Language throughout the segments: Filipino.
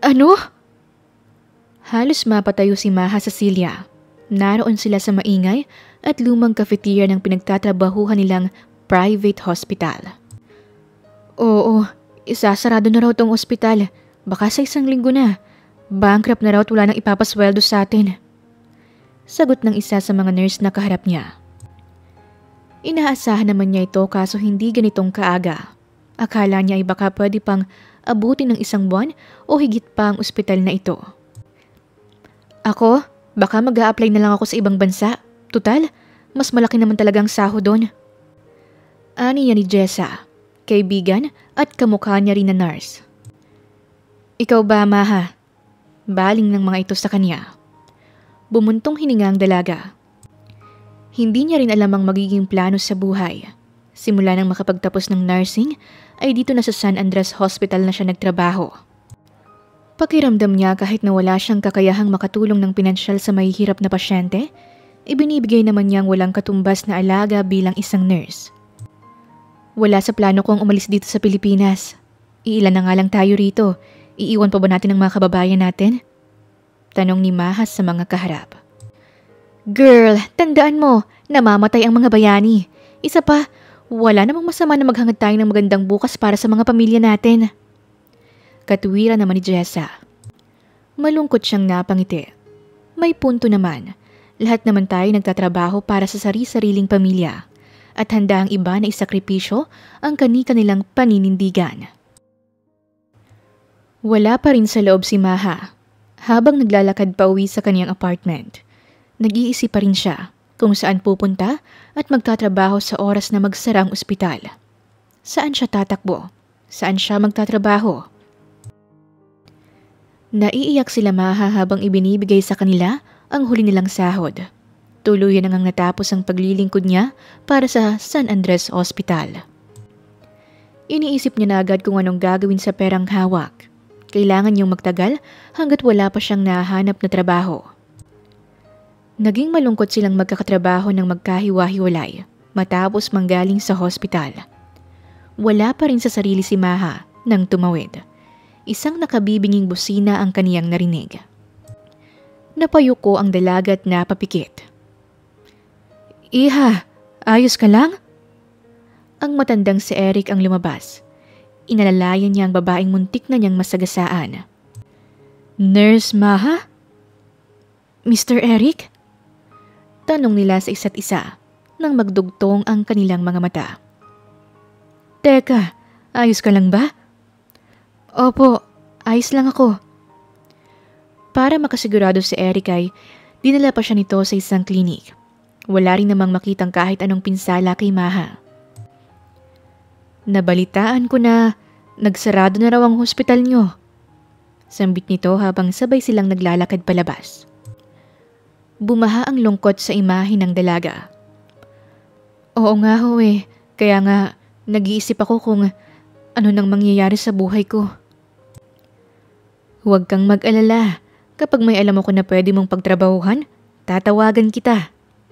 Ano? Halos mapatayo si Maha sa silya. Naroon sila sa maingay at lumang cafeteria ng pinagtatrabahuhan nilang private hospital. Oo, isasarado na raw tong ospital. Baka sa 1 linggo na. Bankrupt na raw at wala nang ipapasweldo sa atin. Sagot ng isa sa mga nurse na kaharap niya. Inaasahan naman niya ito kaso hindi ganitong kaaga. Akala niya ay baka pwede pang abutin ng 1 buwan o higit pa ang ospital na ito. Ako, baka mag-a-apply na lang ako sa ibang bansa. Tutal, mas malaki naman talagang sahod doon. Ani niya ni Jessa, kaibigan at kamukha niya rin na nurse. Ikaw ba, Maha? Baling ng mga ito sa kanya. Bumuntong hininga ang dalaga. Hindi niya rin alam ang magiging plano sa buhay. Simula nang makapagtapos ng nursing, ay dito na sa San Andres Hospital na siya nagtrabaho. Pakiramdam niya kahit na wala siyang kakayahang makatulong ng pinansyal sa mahihirap na pasyente, ibinibigay naman niyang walang katumbas na alaga bilang isang nurse. Wala sa plano kong umalis dito sa Pilipinas. Iilan na nga lang tayo rito. Iiwan pa ba natin ang mga kababayan natin? Tanong ni Maha sa mga kaharap. Girl, tandaan mo, namamatay ang mga bayani. Isa pa, wala namang masama na maghangad tayo ng magandang bukas para sa mga pamilya natin. Katuwiran naman ni Jessa. Malungkot siyang napangiti. May punto naman. Lahat naman tayo nagtatrabaho para sa sari-sariling pamilya. At handa ang iba na isakripisyo ang kani-kanilang paninindigan. Wala pa rin sa loob si Maha. Habang naglalakad pa uwi sa kanyang apartment, nag-iisip pa rin siya kung saan pupunta at magtatrabaho sa oras na magsara ang ospital. Saan siya tatakbo? Saan siya magtatrabaho? Naiiyak sila Maha habang ibinibigay sa kanila ang huli nilang sahod. Tuluyan nang natapos ang paglilingkod niya para sa San Andres Hospital. Iniisip niya na agad kung anong gagawin sa perang hawak. Kailangan niyang magtagal hanggat wala pa siyang nahanap na trabaho. Naging malungkot silang magkakatrabaho ng magkahiwa-hiwalay matapos manggaling sa hospital. Wala pa rin sa sarili si Maha nang tumawid. Isang nakabibinging busina ang kaniyang narinig. Napayuko ang dalaga at napapikit. Iha, ayos ka lang? Ang matandang si Eric ang lumabas. Inalalayan niya ang babaeng muntik na niyang masagasaan. Nurse Maha? Mr. Eric? Tanong nila sa isa't isa nang magdugtong ang kanilang mga mata. Teka, ayos ka lang ba? Opo, ayos lang ako. Para makasigurado si Eric ay dinala pa siya nito sa isang klinik. Wala rin namang makitang kahit anong pinsala kay Maha. Nabalitaan ko na nagsarado na raw ang hospital niyo. Sambit nito habang sabay silang naglalakad palabas. Bumaha ang lungkot sa imahe ng dalaga. Oo nga ho kaya nga nag-iisip ako kung ano nang mangyayari sa buhay ko. Huwag kang mag-alala. Kapag may alam ako na pwede mong pagtrabahuhan, tatawagan kita.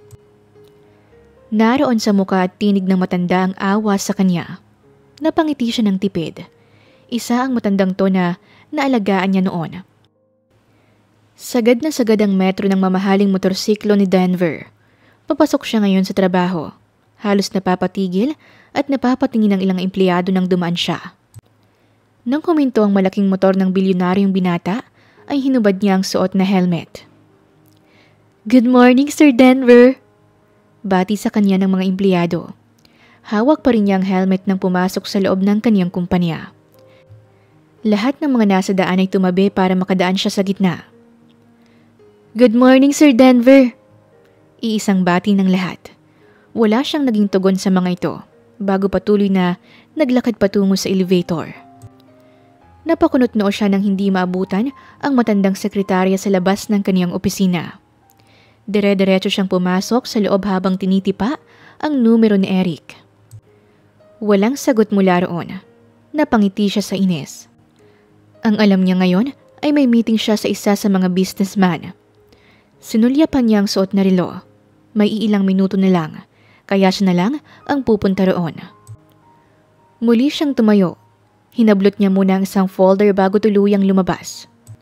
Naroon sa muka at tinig ng matanda ang awa sa kanya. Napangiti siya ng tipid. Isa ang matandang to na naalagaan niya noon. Sagad na sagad ang metro ng mamahaling motorsiklo ni Denver. Papasok siya ngayon sa trabaho. Halos napapatigil at napapatingin ng ilang empleyado nang dumaan siya. Nang kuminto ang malaking motor ng bilyonaryong binata, ay hinubad niya ang suot na helmet. Good morning, Sir Denver! Bati sa kanya ng mga empleyado. Hawak pa rin niya ang helmet nang pumasok sa loob ng kaniyang kumpanya. Lahat ng mga nasa daan ay tumabi para makadaan siya sa gitna. Good morning, Sir Denver! Iisang bati ng lahat. Wala siyang naging tugon sa mga ito bago patuloy na naglakad patungo sa elevator. Napakunot noo siya nang hindi maabutan ang matandang sekretarya sa labas ng kaniyang opisina. Dire-diretso siyang pumasok sa loob habang tinitipa ang numero ni Eric. Walang sagot mula roon. Napangiti siya sa inis. Ang alam niya ngayon ay may meeting siya sa isa sa mga businessman. Sinulyapan niya ang suot na relo. May iilang minuto na lang, kaya siya na lang ang pupunta roon. Muli siyang tumayo. Hinablot niya muna ang isang folder bago tuluyang lumabas.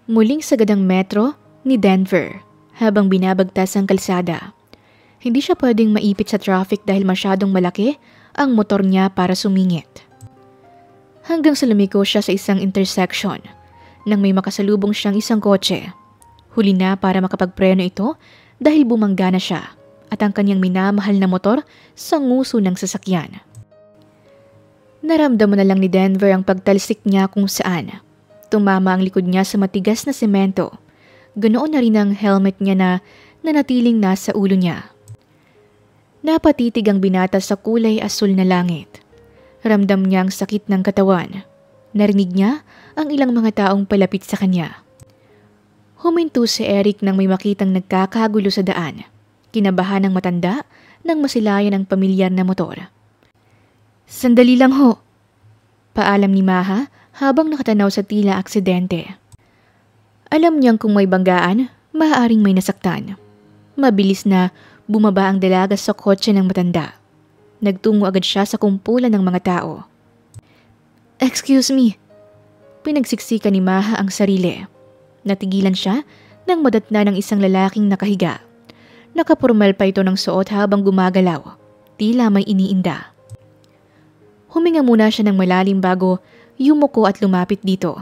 Muling sagad ang metro ni Denver habang binabagtas ang kalsada. Hindi siya pwedeng maipit sa traffic dahil masyadong malaki ang motor niya para sumingit. Hanggang sa lumiko siya sa isang intersection nang may makasalubong siyang isang kotse. Huli na para makapagpreno ito dahil bumangga na siya at ang kanyang minamahal na motor sa nguso ng sasakyan. Naramdaman na lang ni Denver ang pagtalsik niya kung saan. Tumama ang likod niya sa matigas na semento. Ganoon na rin ang helmet niya na nanatiling nasa ulo niya. Napatitig ang binata sa kulay asul na langit. Ramdam niya ang sakit ng katawan. Narinig niya ang ilang mga taong palapit sa kanya. Huminto si Eric nang may makitang nagkakagulo sa daan. Kinabahan ng matanda nang masilayan ang pamilyar na motor. "Sandali lang ho," paalam ni Maha habang nakatanaw sa tila aksidente. Alam niyang kung may banggaan, maaaring may nasaktan. Mabilis na bumaba ang dalaga sa kotse ng matanda. Nagtungo agad siya sa kumpulan ng mga tao. "Excuse me." Pinagsiksika ni Maha ang sarili. Natigilan siya nang madatna ng isang lalaking nakahiga. Nakapurmal pa ito ng suot habang gumagalaw. Tila may iniinda. Huminga muna siya ng malalim bago yumuko at lumapit dito.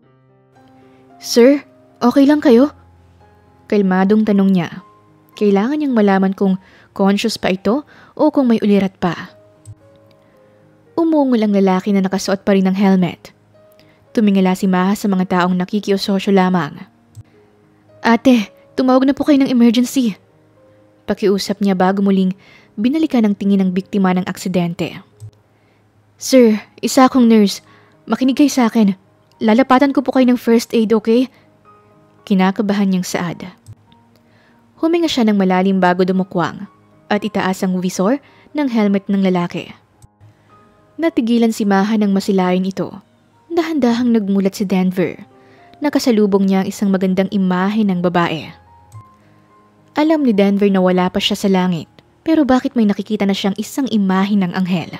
"Sir, okay lang kayo?" Kalmadong tanong niya. Kailangan niyang malaman kung conscious pa ito o kung may ulirat pa. Umungol ang lalaki na nakasuot pa rin ng helmet. Tumingala si Maha sa mga taong nakikiusosyo lamang. "Ate, tumawag na po kayo ng emergency." Pakiusap niya bago muling binalikan ang tingin ng biktima ng aksidente. "Sir, isa akong nurse. Makinig kayo sa akin. Lalapatan ko po kayo ng first aid, okay?" Kinakabahan niyang saad. Huminga siya ng malalim bago dumukwang at itaas ang visor ng helmet ng lalaki. Natigilan si Maha nang masilayan ito. Dahan-dahang nagmulat si Denver. Nakasalubong niya ang isang magandang imahe ng babae. Alam ni Denver na wala pa siya sa langit, pero bakit may nakikita na siyang isang imahe ng anghel?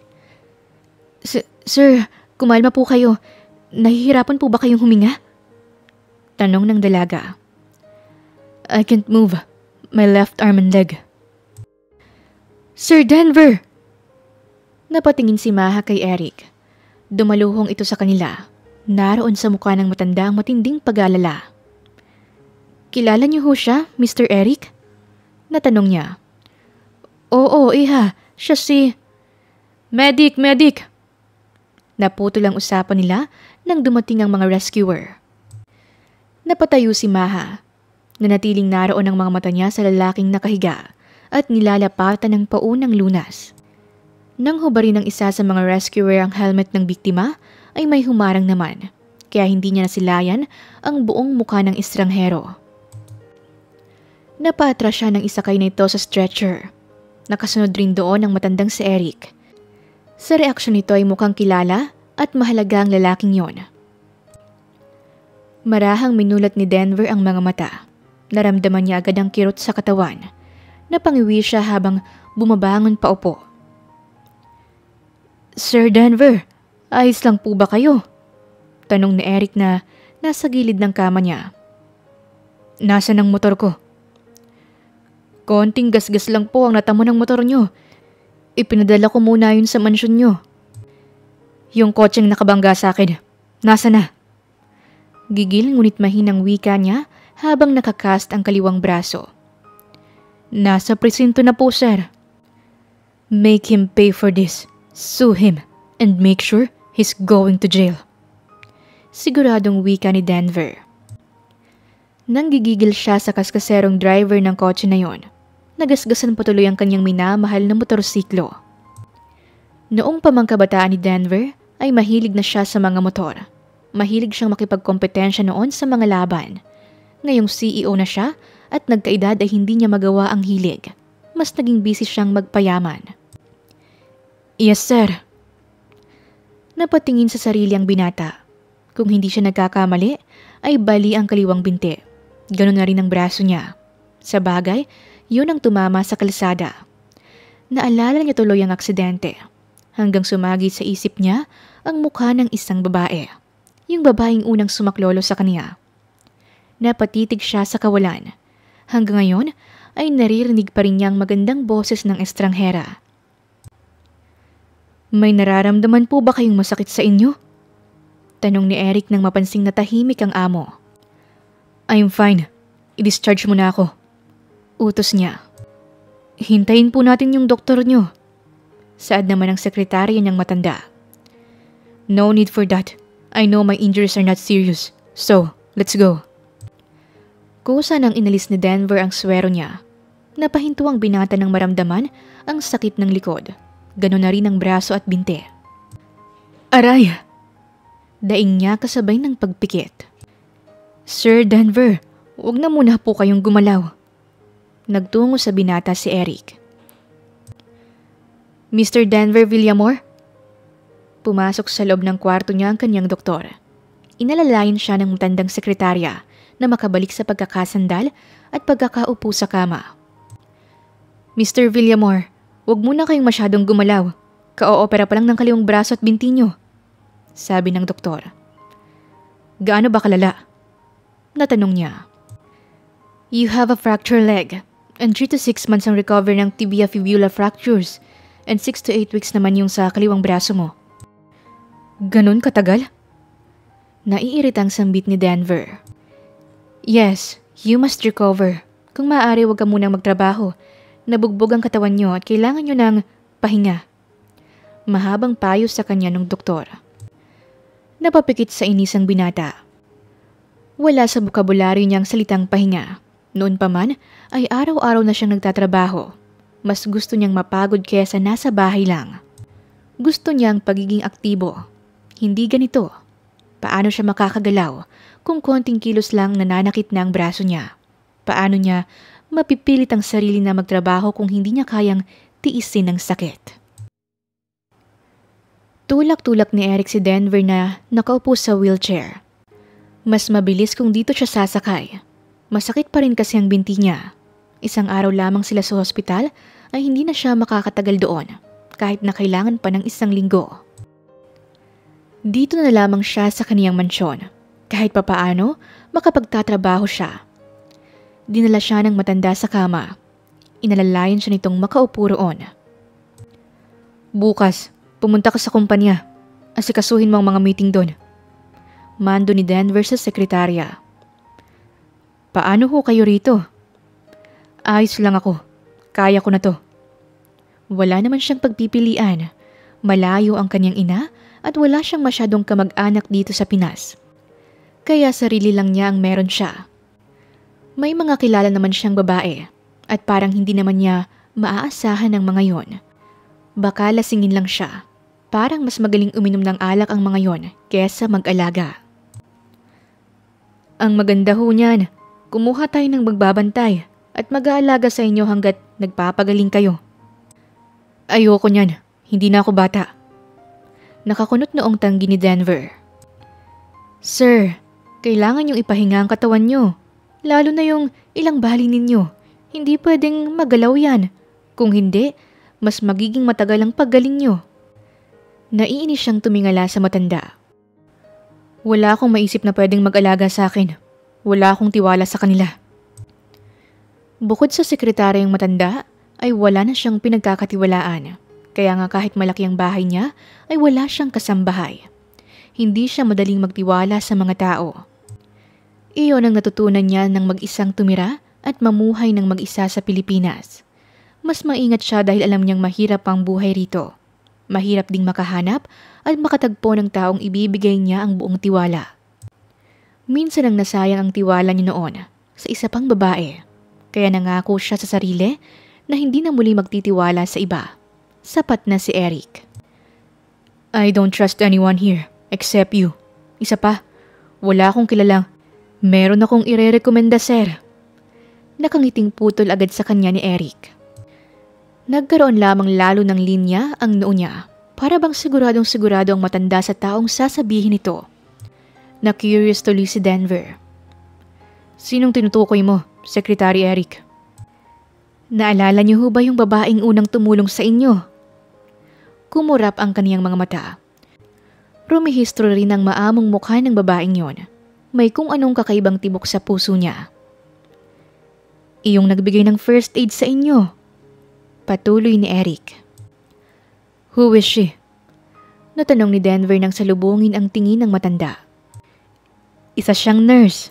Sir, kumalma po kayo. Nahihirapan po ba kayong huminga?" Tanong ng dalaga. "I can't move. My left arm and leg." "Sir Denver!" Napatingin si Maha kay Eric. Dumaluhong ito sa kanila. Naroon sa mukha ng matanda ang matinding pag-aalala. "Kilala niyo ho siya, Mr. Eric?" Natanong niya. "Oo, iha. Siya si..." Medic! Naputol ang usapan nila nang dumating ang mga rescuer. Napatayo si Maha. Nanatiling naroon ang mga mata niya sa lalaking nakahiga at nilalapatan ng paunang lunas. Nang hubarin ng isa sa mga rescuer ang helmet ng biktima, ay may humarang naman, kaya hindi niya nasilayan ang buong mukha ng estranghero. Napatras siya ng isakay na ito sa stretcher. Nakasunod rin doon ang matandang si Eric. Sa reaksyon nito ay mukhang kilala at mahalaga ang lalaking yon. Marahang minulat ni Denver ang mga mata. Naramdaman niya agad ang kirot sa katawan. Napangiwi siya habang bumabangon paupo. "Sir Denver, ayos lang po ba kayo?" Tanong ni Eric na nasa gilid ng kama niya. "Nasaan ang motor ko?" "Konting gasgas lang po ang natamo ng motor nyo. Ipinadala ko muna yun sa mansyon nyo." "Yung kotseng nakabangga sa akin, nasa na?" Gigil ngunit mahinang wika niya habang nakakast ang kaliwang braso. "Nasa presinto na po, sir." "Make him pay for this. Sue him and make sure he's going to jail." Siguradong wika ni Denver. Nanggigigil siya sa kaskaserong driver ng kotse na yon. Nagasgasan patuloy ang kanyang minamahal na motorsiklo. Noong pamangkabataan ni Denver ay mahilig na siya sa mga motor. Mahilig siyang makipagkompetensya noon sa mga laban. Ngayong CEO na siya at nagkaedad ay hindi niya magawa ang hilig. Mas naging busy siyang magpayaman. "Yes, sir." Napatingin sa sarili ang binata. Kung hindi siya nagkakamali, ay bali ang kaliwang binti. Ganon na rin ang braso niya. Sa bagay, yun ang tumama sa kalsada. Naalala niya tuloy ang aksidente. Hanggang sumagi sa isip niya ang mukha ng isang babae. Yung babaeng unang sumaklolo sa kanya. Napatitig siya sa kawalan. Hanggang ngayon ay naririnig pa rin niya ang magandang boses ng estranghera. May nararamdaman po ba kayong masakit sa inyo? Tanong ni Eric nang mapansing na tahimik ang amo. I'm fine. I-discharge mo na ako. Utos niya. Hintayin po natin yung doktor niyo. Saad naman ang sekretarya niyang matanda. No need for that. I know my injuries are not serious. So, let's go. Kusa nang inalis ni Denver ang swero niya. Napahinto ang binata ng maramdaman ang sakit ng likod. Ganon na rin ang braso at binte. Aray! Daing niya kasabay ng pagpikit. Sir Denver, huwag na muna po kayong gumalaw. Nagtungo sa binata si Eric. Mr. Denver Villamor? Pumasok sa loob ng kwarto niya ang kanyang doktor. Inalalayan siya ng matandang sekretarya na makabalik sa pagkakasandal at pagkakaupo sa kama. Mr. Villamor, huwag muna kayong masyadong gumalaw. Ka-oopera pa lang ng kaliwang braso at binti niyo. Sabi ng doktor. Gaano ba kalala? Natanong niya. You have a fractured leg and 3 to 6 months ang recovery ng tibia fibula fractures and 6 to 8 weeks naman yung sa kaliwang braso mo. Ganon katagal? Naiiritang sambit ni Denver. Yes, you must recover. Kung maaari huwag ka munang magtrabaho. Nabugbog ang katawan niyo at kailangan niyo ng pahinga. Mahabang payo sa kanya ng doktor. Napapikit sa inis ang binata. Wala sa bukabularyo niyang salitang pahinga. Noon pa man ay araw-araw na siyang nagtatrabaho. Mas gusto niyang mapagod kesa nasa bahay lang. Gusto niyang pagiging aktibo. Hindi ganito. Paano siya makakagalaw kung konting kilos lang nananakit na ang braso niya? Paano niya mapipilit ang sarili na magtrabaho kung hindi niya kayang tiisin ang sakit? Tulak-tulak ni Eric si Denver na nakaupo sa wheelchair. Mas mabilis kung dito siya sasakay. Masakit pa rin kasi ang binti niya. Isang araw lamang sila sa hospital ay hindi na siya makakatagal doon kahit na kailangan pa ng 1 linggo. Dito na lamang siya sa kaniyang mansyon. Kahit papaano, makapagtatrabaho siya. Dinala siya ng matanda sa kama. Inalalayan siya nitong makaupo roon. Bukas, pumunta ka sa kumpanya. Asikasuhin mo ang mga meeting doon. Mando ni Denver sa sekretarya. Paano ho kayo rito? Ayos lang ako. Kaya ko na to. Wala naman siyang pagpipilian. Malayo ang kanyang ina at wala siyang masyadong kamag-anak dito sa Pinas. Kaya sarili lang niya ang meron siya. May mga kilala naman siyang babae at parang hindi naman niya maaasahan ng mga yon. Baka lasingin lang siya. Parang mas magaling uminom ng alak ang mga yon kesa mag-alaga. Ang maganda ho niyan, kumuha tayo ng magbabantay at mag-aalaga sa inyo hanggat nagpapagaling kayo. Ayoko niyan, hindi na ako bata. Nakakunot noong tanggi ni Denver. Sir, kailangan yung ipahinga ang katawan nyo. Lalo na yung ilang bali ninyo. Hindi pwedeng magalaw yan. Kung hindi, mas magiging matagal ang paggaling nyo. Naiinis siyang tumingala sa matanda. Wala akong maisip na pwedeng mag-alaga sa akin. Wala akong tiwala sa kanila. Bukod sa sekretaryang matanda, ay wala na siyang pinagkakatiwalaan. Kaya nga kahit malaki ang bahay niya, ay wala siyang kasambahay. Hindi siya madaling magtiwala sa mga tao. Iyon ang natutunan niya ng mag-isang tumira at mamuhay ng mag-isa sa Pilipinas. Mas maingat siya dahil alam niyang mahirap ang buhay rito. Mahirap ding makahanap at makatagpo ng taong ibibigay niya ang buong tiwala. Minsan ang nasayang ang tiwala niya noon sa isa pang babae. Kaya nangako siya sa sarili na hindi na muli magtitiwala sa iba. Sapat na si Eric. I don't trust anyone here except you. Isa pa, wala akong kilalang. Meron akong irerekomenda, sir. Nakangiting putol agad sa kanya ni Eric. Nagkaroon lamang lalo ng linya ang noo niya. Para bang siguradong sigurado ang matanda sa taong sasabihin ito. Na-curious tuloy si Denver. Sinong tinutukoy mo, Secretary Eric? Naalala niyo ho ba yung babaeng unang tumulong sa inyo? Kumurap ang kaniyang mga mata. Rumihistro rin ang maamong mukha ng babaeng yon. May kung anong kakaibang tibok sa puso niya. Iyong nagbigay ng first aid sa inyo. Patuloy ni Eric. Who is she? Natanong ni Denver nang salubungin ang tingin ng matanda. Isa siyang nurse.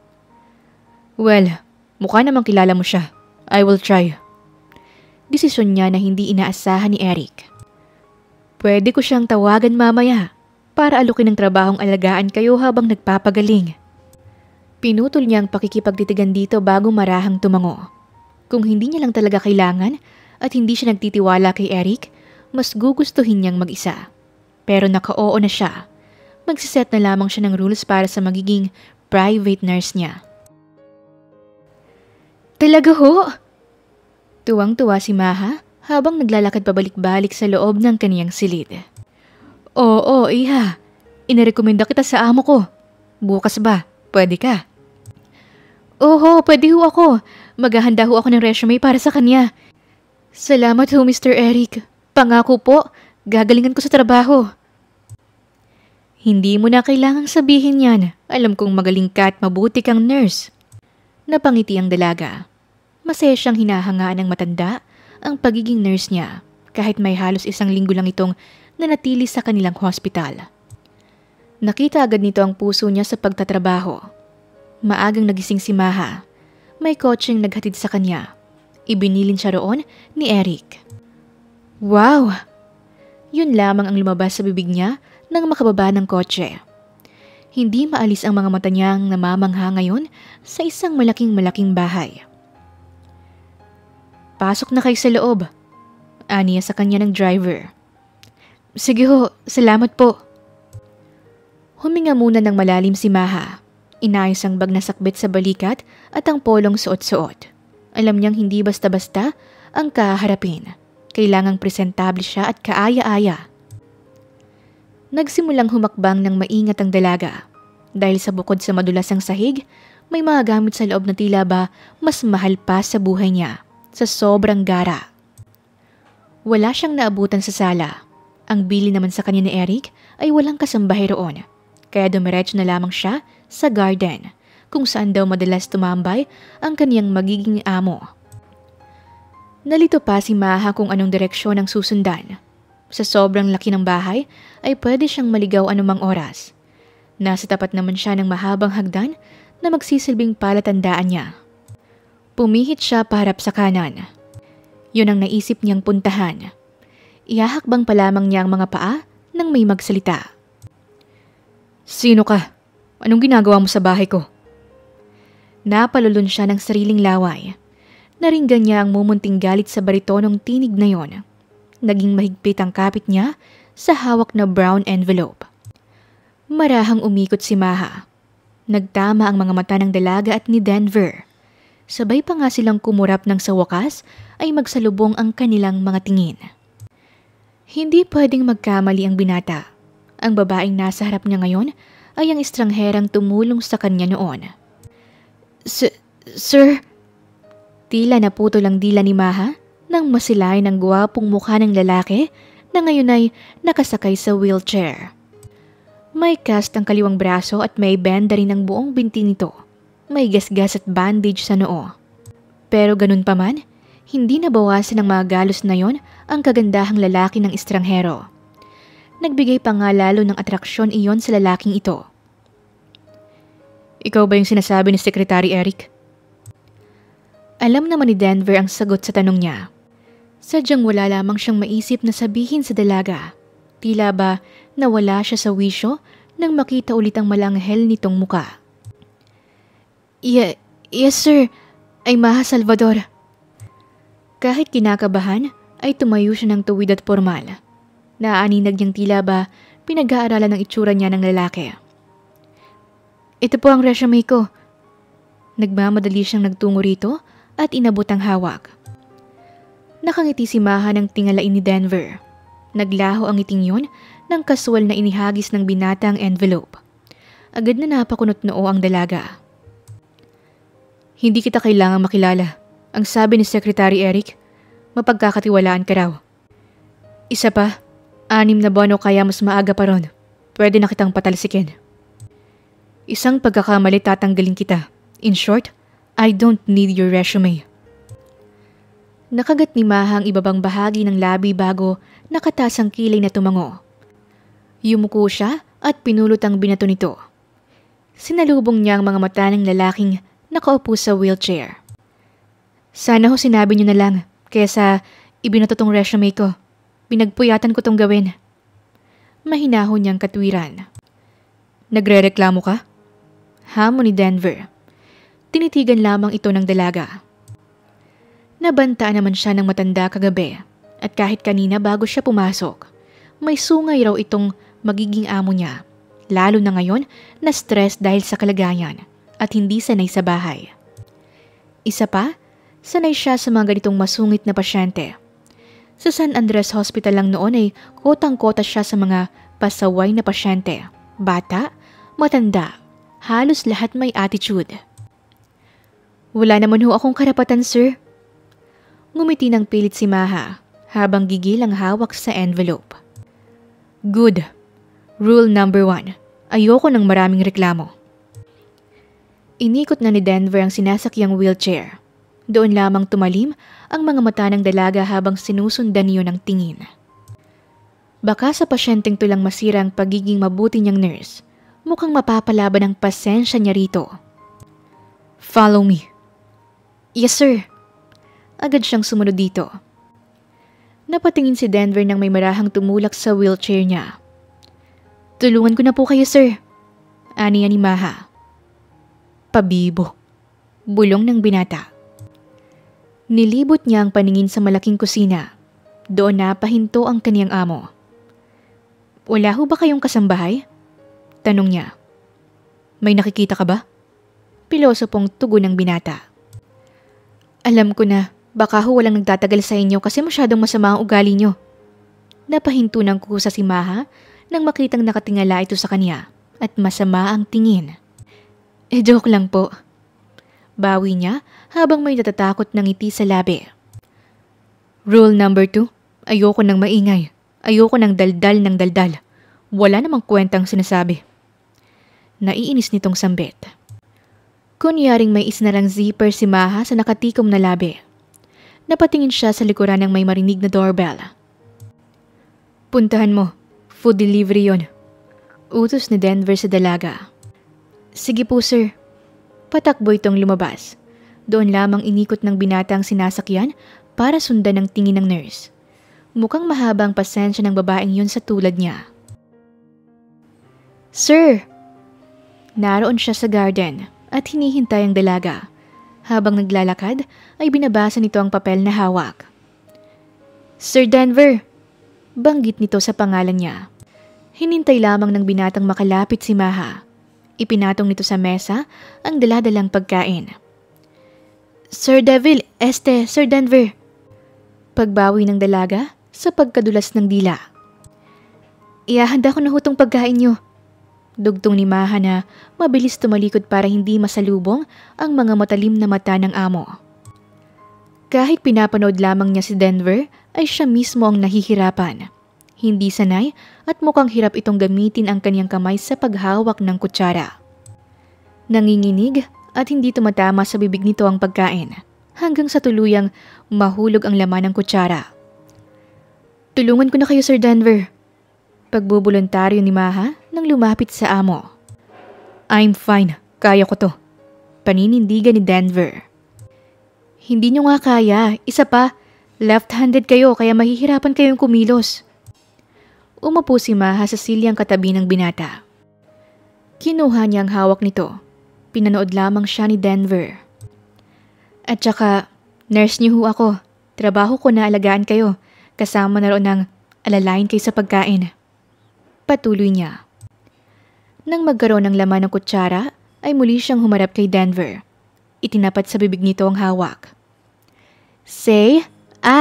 Well, mukha namang kilala mo siya. I will try. Desisyon niya na hindi inaasahan ni Eric. Pwede ko siyang tawagan mamaya para alukin ng trabahong alagaan kayo habang nagpapagaling. Pinutol niya ang pakikipagtitigan dito bago marahang tumango. Kung hindi niya lang talaga kailangan at hindi siya nagtitiwala kay Eric, mas gugustuhin niyang mag-isa. Pero naka-oo na siya. Magsiset na lamang siya ng rules para sa magiging private nurse niya. Talaga ho? Tuwang-tuwa si Maha habang naglalakad pabalik-balik sa loob ng kaniyang silid. Oo, iha. Inarekomenda kita sa amo ko. Bukas ba? Pwede ka? Oho, pwede ho ako. Maghahanda ho ako ng resume para sa kanya. Salamat ho, Mr. Eric. Pangako po, gagalingan ko sa trabaho. Hindi mo na kailangang sabihin yan. Alam kong magaling ka at mabuti kang nurse. Napangiti ang dalaga. Masaya siyang hinahangaan ng matanda ang pagiging nurse niya kahit may halos 1 linggo lang itong nanatili sa kanilang hospital. Nakita agad nito ang puso niya sa pagtatrabaho. Maagang nagising si Maha. May kotseng naghatid sa kanya. Ibinilin siya roon ni Eric. Wow! Yun lamang ang lumabas sa bibig niya nang makababa ng kotse. Hindi maalis ang mga mata niyang namamangha ngayon sa isang malaking bahay. Pasok na kayo sa loob. Aniya sa kanya ng driver. Sige ho, salamat po. Huminga muna ng malalim si Maha. Inayos ang bag na sakbit sa balikat at ang polong suot-suot. Alam niyang hindi basta-basta ang kaharapin. Kailangang presentable siya at kaaya-aya. Nagsimulang humakbang ng maingat ang dalaga. Dahil sa bukod sa madulas ang sahig, may mga gamit sa loob na tila ba mas mahal pa sa buhay niya. Sa sobrang gara. Wala siyang naabutan sa sala. Ang bili naman sa kanya ni Eric ay walang kasambahay roon. Kaya dumiretso na lamang siya sa garden, kung saan daw madalas tumambay ang kaniyang magiging amo. Nalito pa si Maha kung anong direksyon ang susundan. Sa sobrang laki ng bahay ay pwede siyang maligaw anumang oras. Nasa tapat naman siya ng mahabang hagdan na magsisilbing palatandaan niya. Pumihit siya paharap sa kanan. Yun ang naisip niyang puntahan. Ihahakbang pa lamang niya ang mga paa nang may magsalita. Sino ka? Anong ginagawa mo sa bahay ko? Napalulun siya ng sariling laway. Naringgan niya ang mumunting galit sa baritonong tinig na yon. Naging mahigpit ang kapit niya sa hawak na brown envelope. Marahang umikot si Maha. Nagtama ang mga mata ng dalaga at ni Denver. Sabay pa nga silang kumurap nang sa wakas ay magsalubong ang kanilang mga tingin. Hindi pwedeng magkamali ang binata. Ang babaeng nasa harap niya ngayon ay ang estrangherang tumulong sa kanya noon. Sir? Tila naputol ang dila ni Maha nang masilay ng gwapong mukha ng lalaki na ngayon ay nakasakay sa wheelchair. May cast ang kaliwang braso at may benda rin ang buong binti nito. May gasgas at bandage sa noo. Pero ganun pa man, hindi nabawasan ng mga galos na yon ang kagandahang lalaki ng estranghero. Nagbigay pa nga lalo ng atraksyon iyon sa lalaking ito. Ikaw ba yung sinasabi ni Secretary Eric? Alam naman ni Denver ang sagot sa tanong niya. Sadyang wala lamang siyang maisip na sabihin sa dalaga. Tila ba nawala siya sa wisyo nang makita ulit ang malanghel nitong muka. Yes sir, ay Maha Salvador. Kahit kinakabahan, ay tumayo siya ng tuwid at formal. Naaaninag niyang tila ba pinag-aaralan ng itsura niya ng lalaki. Ito po ang resume ko. Nagmamadali siyang nagtungo rito at inabot ang hawak. Nakangiti si Maha ng tingalain ni Denver. Naglaho ang ngiting yun ng kaswal na inihagis ng binata ang envelope. Agad na napakunot noo ang dalaga. Hindi kita kailangang makilala. Ang sabi ni Secretary Eric, mapagkakatiwalaan ka raw. Isa pa, 6 na buwan o kaya mas maaga pa ron. Pwede na kitang patalsikin. Isang pagkakamali tatanggalin kita. In short, I don't need your resume. Nakagat ni Maha ang ibabang bahagi ng labi bago nakatas ang kilay na tumango. Yumuko siya at pinulot ang binato nito. Sinalubong niya ang mga mata ng lalaking nakaupo sa wheelchair. Sana ho sinabi niyo na lang, kaysa ibinato tong resume ko. Pinagpuyatan ko tong gawin. Mahinahon niyang katwiran. Nagrereklamo ka? Hamon ni Denver. Tinitigan lamang ito ng dalaga. Nabantaan naman siya ng matanda kagabi at kahit kanina bago siya pumasok, may sungay raw itong magiging amo niya, lalo na ngayon na stress dahil sa kalagayan at hindi sanay sa bahay. Isa pa, sanay siya sa mga ganitong masungit na pasyente. Sa San Andres Hospital lang noon ay kotang-kota siya sa mga pasaway na pasyente, bata, matanda, halos lahat may attitude. Wala naman ho akong karapatan, sir. Ngumiti ng pilit si Maha habang gigil ang hawak sa envelope. Good. Rule number 1. Ayoko ng maraming reklamo. Inikot na ni Denver ang sinasakyang wheelchair. Doon lamang tumalim ang mga mata ng dalaga habang sinusundan niyo ng tingin. Baka sa pasyenteng tulang masira ang pagiging mabuti niyang nurse, mukhang mapapalaban ang pasensya niya rito. Follow me. Yes, sir. Agad siyang sumunod dito. Napatingin si Denver nang may marahang tumulak sa wheelchair niya. Tulungan ko na po kayo, sir. Aniya ni Maha. Pabibo. Bulong ng binata. Nilibot niya ang paningin sa malaking kusina. Doon napahinto ang kaniyang amo. Wala ho ba kayong kasambahay? Tanong niya. May nakikita ka ba? Pilosopong tugon ng binata. Alam ko na, baka ho walang nagtatagal sa inyo kasi masyadong masama ang ugali nyo. Napahinto ng kusa si Maha nang makitang nakatingala ito sa kanya at masama ang tingin. Joke lang po. Bawi niya habang may natatakot ng ngiti sa labi. Rule number 2, ayoko ng maingay. Ayoko ng daldal ng daldal. Wala namang kwentang sinasabi. Naiinis nitong sambit. Kunyaring may isnarang zipper si Maha sa nakatikom na labi. Napatingin siya sa likuran ng may marinig na doorbell. Puntahan mo. Food delivery yon. Utos ni Denver sa dalaga. Sige po, sir. Patakbo itong lumabas. Doon lamang inikot ng binata ang sinasakyan para sundan ang tingin ng nurse. Mukhang mahaba ang pasensya ng babaeng yun sa tulad niya. Sir! Naroon siya sa garden at hinihintay ang dalaga. Habang naglalakad ay binabasa nito ang papel na hawak. Sir Denver! Banggit nito sa pangalan niya. Hinintay lamang ng binatang makalapit si Maha. Ipinatong nito sa mesa ang daladalang pagkain. Sir Denver. Pagbawi ng dalaga sa pagkadulas ng dila. Ihahanda ko na hutong pagkain niyo. Dugtong ni Maha na mabilis tumalikod para hindi masalubong ang mga matalim na mata ng amo. Kahit pinapanood lamang niya si Denver ay siya mismo ang nahihirapan. Hindi sanay at mukhang hirap itong gamitin ang kanyang kamay sa paghawak ng kutsara. Nanginginig at hindi tumatama sa bibig nito ang pagkain hanggang sa tuluyang mahulog ang laman ng kutsara. Tulungan ko na kayo, Sir Denver. Pagbubuluntaryo ni Maha nang lumapit sa amo. I'm fine. Kaya ko to. Paninindigan ni Denver. Hindi nyo nga kaya. Isa pa, left-handed kayo kaya mahihirapan kayong kumilos. Umupo si Maha sa silyang katabi ng binata. Kinuha niya ang hawak nito. Pinanood lamang siya ni Denver. At saka, nurse niyo ho ako. Trabaho ko na alagaan kayo. Kasama na roon ng alalayan kayo sa pagkain. Patuloy niya. Nang magkaroon ng laman ng kutsara, ay muli siyang humarap kay Denver. Itinapat sa bibig nito ang hawak. Say,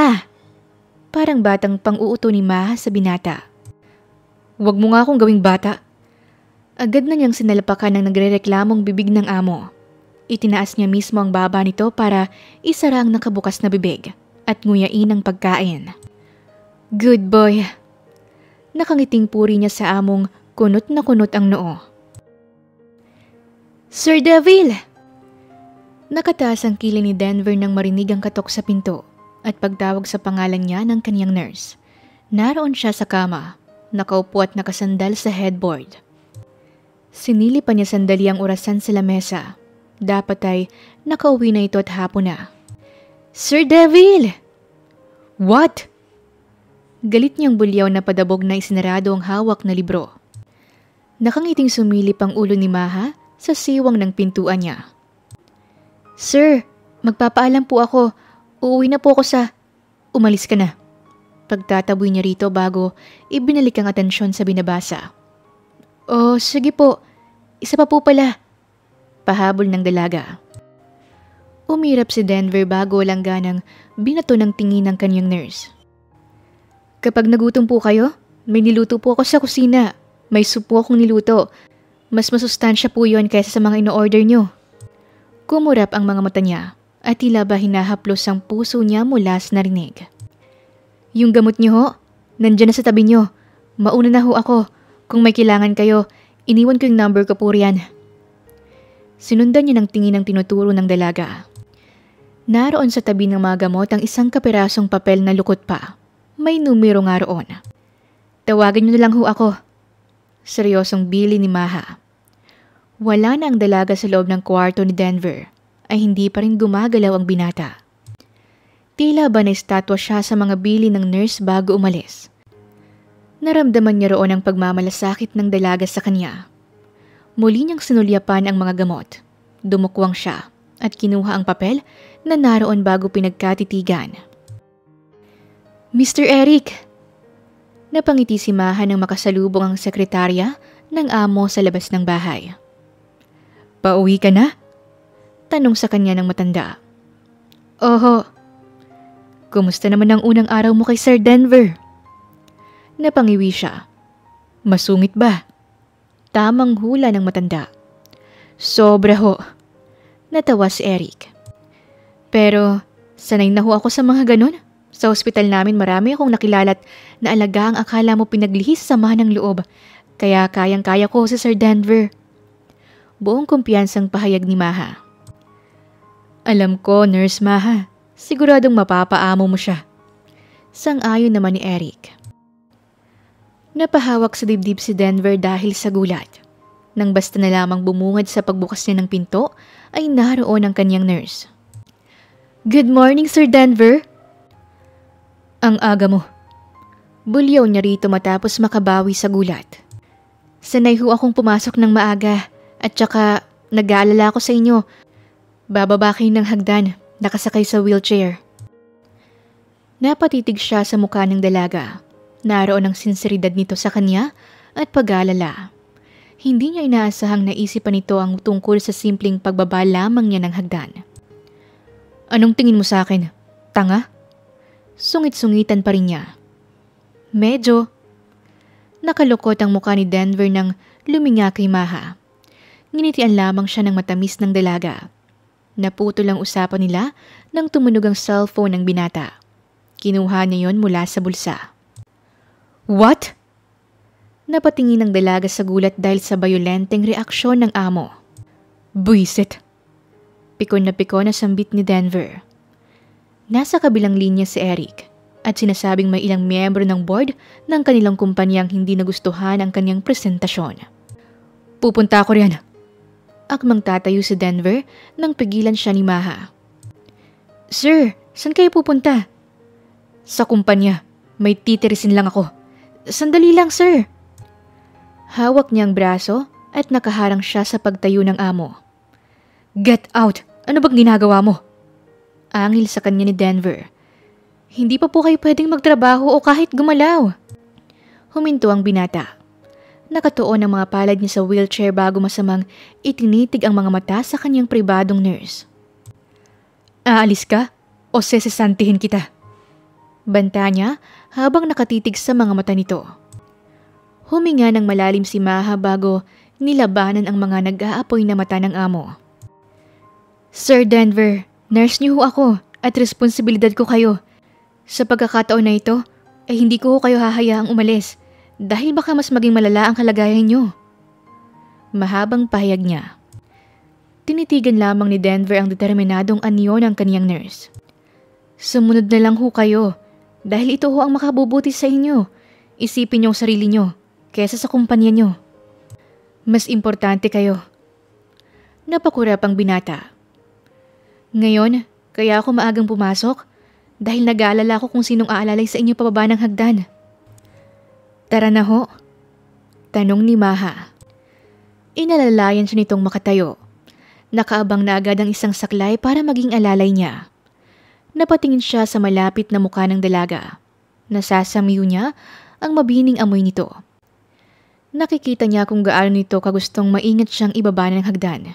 Parang batang pang-uuto ni Maha sa binata. Huwag mo nga akong gawing bata. Agad na niyang sinalapakan ng nagrereklamong bibig ng amo. Itinaas niya mismo ang baba nito para isara ang nakabukas na bibig at nguyain ang pagkain. Good boy. Nakangiting puri niya sa among kunot na kunot ang noo. Sir Devil! Nakataas ang kilay ni Denver nang marinig ang katok sa pinto at pagtawag sa pangalan niya ng kanyang nurse. Naroon siya sa kama, nakaupo at nakasandal sa headboard. Sinili pa niya sandali ang orasan sa lamesa. Dapat ay nakauwi na ito at hapon na. Sir Devil! What? Galit niyang bulyaw na padabog na isinarado ang hawak na libro. Nakangiting sumilip ang ulo ni Maha sa siwang ng pintuan niya. Sir, magpapaalam po ako. Uuwi na po ako sa... Umalis ka na. Pagtataboy niya rito bago ibinalik ang atensyon sa binabasa. Oh, sige po. Isa pa po pala. Pahabol ng dalaga. Umirap si Denver bago langganang binato ng tingin ng kanyang nurse. Kapag nagutom po kayo, may niluto po ako sa kusina. May soup po akong niluto. Mas masustansya po yun kaysa sa mga ino-order nyo. Kumurap ang mga mata niya at tila ba hinahaplos ang puso niya mula sa narinig. Yung gamot niyo ho, nandyan na sa tabi niyo. Mauna na ho ako. Kung may kailangan kayo, iniwan ko yung number ko po riyan. Sinundan niya ng tingin ng tinuturo ng dalaga. Naroon sa tabi ng mga gamot ang isang kapirasong papel na lukot pa. May numero nga roon. Tawagan niyo na lang ho ako. Seryosong bili ni Maha. Wala na ang dalaga sa loob ng kwarto ni Denver ay hindi pa rin gumagalaw ang binata. Tila ba na-estatwa siya sa mga bili ng nurse bago umalis. Naramdaman niya roon ang pagmamalasakit ng dalaga sa kanya. Muli niyang sinulyapan ang mga gamot. Dumukwang siya at kinuha ang papel na naroon bago pinagkatitigan. Mr. Eric! Napangiti si Maha nang makasalubong ang sekretarya ng amo sa labas ng bahay. Pauwi ka na? Tanong sa kanya ng matanda. Oho. Kumusta naman ang unang araw mo kay Sir Denver? Napangiwi siya. Masungit ba? Tamang hula ng matanda. Sobra ho. Natawa si Eric. Pero sanay na ho ako sa mga ganun. Sa ospital namin marami akong nakilala't na alagaang akala mo pinaglihis sa sama ng loob. Kaya kayang-kaya ko si Sir Denver. Buong kumpiyansang pahayag ni Maha. Alam ko, Nurse Maha. Siguradong mapapaamo mo siya. Sang-ayon naman ni Eric. Napahawak sa dibdib si Denver dahil sa gulat. Nang basta na lamang bumungad sa pagbukas niya ng pinto, ay naroon ang kanyang nurse. Good morning, Sir Denver. Ang aga mo. Bulyaw niya rito matapos makabawi sa gulat. Sanay ho akong pumasok ng maaga. At saka, nag-aalala ako sa inyo. Bababa kayo ng hagdan, nakasakay sa wheelchair. Napatitig siya sa mukha ng dalaga. Naroon ang sinseridad nito sa kanya at pag-aalala. Hindi niya inaasahang naisipan nito ang tungkol sa simpleng pagbaba lamang niya ng hagdan. Anong tingin mo sa akin? Tanga? Sungit-sungitan pa rin niya. Medyo. Nakalukot ang mukha ni Denver nang luminga kay Maha. Nginitian lamang siya ng matamis ng dalaga. Naputol ang usapan nila nang tumunog ang cellphone ng binata. Kinuha niya yon mula sa bulsa. What? Napatingin ang dalaga sa gulat dahil sa bayolenteng reaksyon ng amo. Buisit. Pikon na sambit ni Denver. Nasa kabilang linya si Eric at sinasabing may ilang miyembro ng board ng kanilang kumpanyang hindi nagustuhan ang kanyang presentasyon. Pupunta ako riyan. Akmang tatayo si Denver nang pigilan siya ni Maha. Sir, saan kayo pupunta? Sa kumpanya. May titirisin lang ako. Sandali lang, sir. Hawak niya ang braso at nakaharang siya sa pagtayo ng amo. Get out! Ano bang ginagawa mo? Angil sa kanya ni Denver. Hindi pa po kayo pwedeng magtrabaho o kahit gumalaw. Huminto ang binata. Nakatuon ang mga palad niya sa wheelchair bago masamang itinitig ang mga mata sa kanyang pribadong nurse. Aalis ka o sesesantihin kita? Banta niya habang nakatitig sa mga mata nito. Huminga ng malalim si Maha bago nilabanan ang mga nag-aapoy na mata ng amo. Sir Denver, nurse niyo ho ako at responsibilidad ko kayo. Sa pagkakataon na ito, ay hindi ko ho kayo hahayaang umalis. Dahil baka mas maging malala ang kalagayan niyo. Mahabang pahayag niya. Tinitigan lamang ni Denver ang determinadong anyo ng kaniyang nurse. Sumunod na lang ho kayo, dahil ito ho ang makabubuti sa inyo. Isipin niyo ang sarili niyo, kesa sa kumpanya niyo. Mas importante kayo. Napakurap ang binata. Ngayon, kaya ako maagang pumasok dahil nag-aalala ko kung sinong aalalay sa inyo pababa ng hagdan. Tara na ho. Tanong ni Maha. Inalalayan siya nitong makatayo. Nakaabang na agad ang isang saklay para maging alalay niya. Napatingin siya sa malapit na mukha ng dalaga. Nasasamiw niya ang mabining amoy nito. Nakikita niya kung gaano nito kagustong maingat siyang ibaba ng hagdan.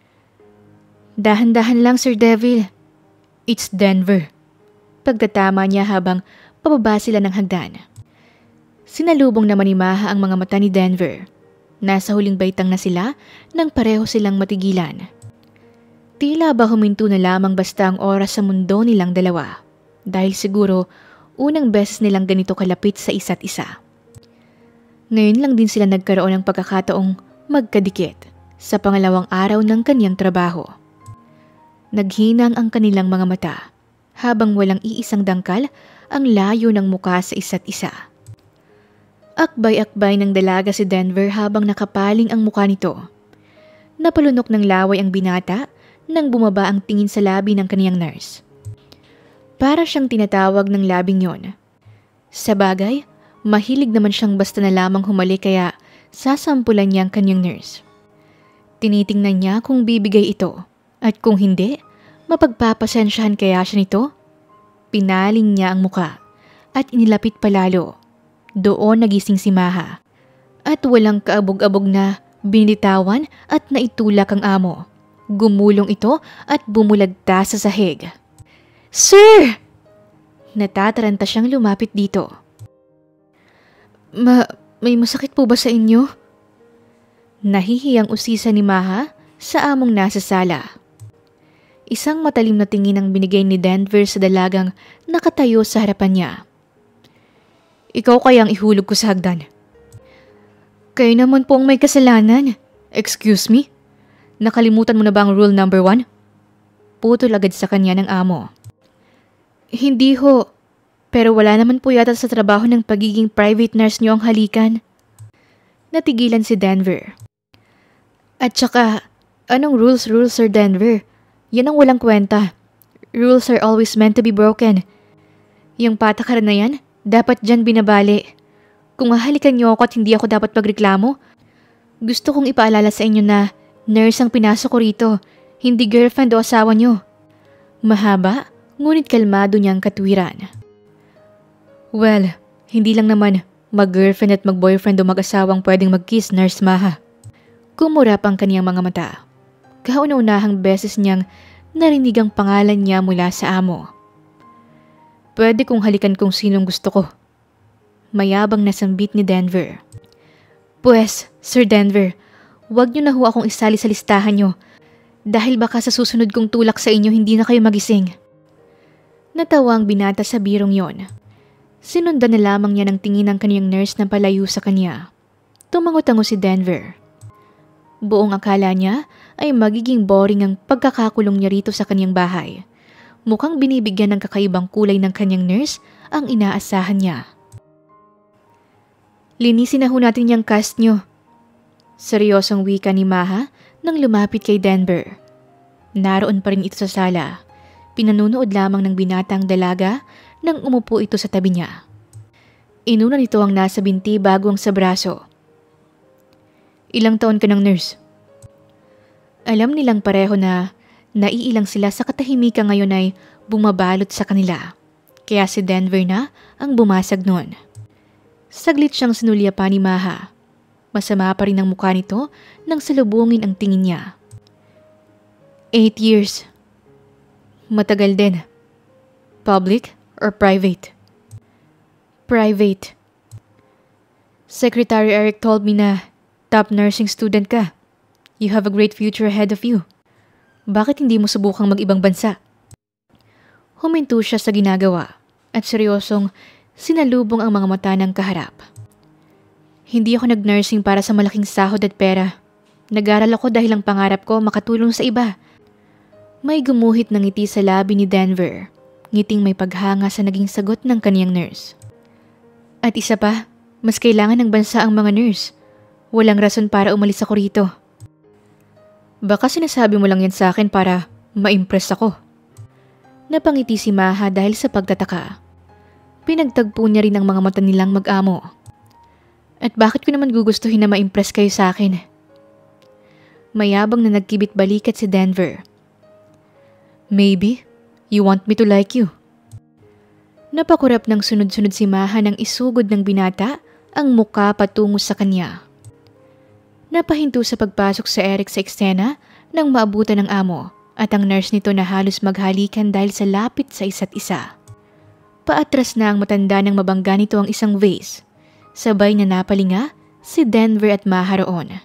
Dahan-dahan lang, Sir Devil. It's Denver. Pagtatama niya habang pababa sila ng hagdan. Sinalubong naman ni Maha ang mga mata ni Denver. Nasa huling baitang na sila nang pareho silang matigilan. Tila ba huminto na lamang basta ang oras sa mundo nilang dalawa. Dahil siguro unang beses nilang ganito kalapit sa isa't isa. Ngayon lang din sila nagkaroon ng pagkakataong magkadikit sa pangalawang araw ng kanyang trabaho. Naghinang ang kanilang mga mata habang walang iisang dangkal ang layo ng muka sa isa't isa. Akbay-akbay ng dalaga si Denver habang nakapaling ang muka nito. Napalunok ng laway ang binata nang bumaba ang tingin sa labi ng kaniyang nurse. Para siyang tinatawag ng labing yon. Sa bagay, mahilig naman siyang basta na lamang humalik kaya sasampulan niya ang kanyang nurse. Tinitingnan niya kung bibigay ito at kung hindi, mapagpapasensyahan kaya siya nito? Pinaling niya ang muka at inilapit palalo. Doon nagising si Maha at walang kaabog-abog na binitawan at naitulak ang amo. Gumulong ito at bumulagta sa sahig. Sir! Natataranta siyang lumapit dito. May masakit po ba sa inyo? Nahihiyang usisa ni Maha sa among nasa sala. Isang matalim na tingin ang binigay ni Denver sa dalagang nakatayo sa harapan niya. Ikaw kayang ihulog ko sa hagdan. Kayo naman po ang may kasalanan. Excuse me? Nakalimutan mo na ba ang rule number 1? Putol agad sa kanya ng amo. Hindi ho. Pero wala naman po yata sa trabaho ng pagiging private nurse niyo ang halikan. Natigilan si Denver. At saka, anong rules, Sir Denver? Yan ang walang kwenta. Rules are always meant to be broken. Yung patakaran na yan, dapat dyan binabali. Kung hahalikan niyo ako at hindi ako dapat magreklamo, gusto kong ipaalala sa inyo na nurse ang pinasok ko rito, hindi girlfriend o asawa niyo. Mahaba, ngunit kalmado niyang katwiran. Well, hindi lang naman mag-girlfriend at mag-boyfriend o mag-asawang pwedeng mag-kiss, Nurse Maha. Kumurap ang kaniyang mga mata. Kauna-unahang beses niyang narinig ang pangalan niya mula sa amo. Pwede kong halikan kung sinong gusto ko. Mayabang na sambit ni Denver. Pues, Sir Denver, huwag niyo na ho akong isali sa listahan niyo dahil baka sa susunod kong tulak sa inyo hindi na kayo magising. Natawa ang binata sa birong yon. Sinundan na lamang niya ng tingin ng kaniyang nurse na palayo sa kanya. Tumango-tango si Denver. Buong akala niya ay magiging boring ang pagkakakulong niya rito sa kanyang bahay. Mukhang binibigyan ng kakaibang kulay ng kanyang nurse ang inaasahan niya. Linisin na ho natin yung cast niyo. Seryosong wika ni Maha nang lumapit kay Denver. Naroon pa rin ito sa sala. Pinanunood lamang ng binatang dalaga nang umupo ito sa tabi niya. Inuna nito ang nasa binti bago ang sa braso. Ilang taon ka ng nurse? Alam nilang pareho na naiilang sila sa katahimikan ngayon ay bumabalot sa kanila. Kaya si Denver na ang bumasag noon. Saglit siyang sinulya pa ni Maha. Masama pa rin ang mukha nito nang salubungin ang tingin niya. 8 years. Matagal din. Public or private? Private. Secretary Eric told me na top nursing student ka. You have a great future ahead of you. Bakit hindi mo subukang mag-ibang bansa? Huminto siya sa ginagawa at seryosong sinalubong ang mga mata ng kaharap. Hindi ako nag-nursing para sa malaking sahod at pera. Nag-aral ako dahil ang pangarap ko makatulong sa iba. May gumuhit ng ngiti sa labi ni Denver. Ngiting may paghanga sa naging sagot ng kaniyang nurse. At isa pa, mas kailangan ng bansa ang mga nurse. Walang rason para umalis ako rito. Baka sinasabi mo lang yan sa akin para ma-impress ako. Napangiti si Maha dahil sa pagtataka. Pinagtagpo niya rin ang mga mata nilang mag-amo. At bakit ko naman gugustuhin na ma-impress kayo sa akin? Mayabang na nagkibit balikat si Denver. Maybe, you want me to like you. Napakurap ng sunod-sunod si Maha nang isugod ng binata ang muka patungo sa kanya. Napahinto sa pagpasok sa Eric sa eksena nang maabutan ng amo at ang nurse nito na halos maghalikan dahil sa lapit sa isa't isa. Paatras na ang matanda nang mabangga nito ang isang vase. Sabay na napalinga si Denver at Maha roon.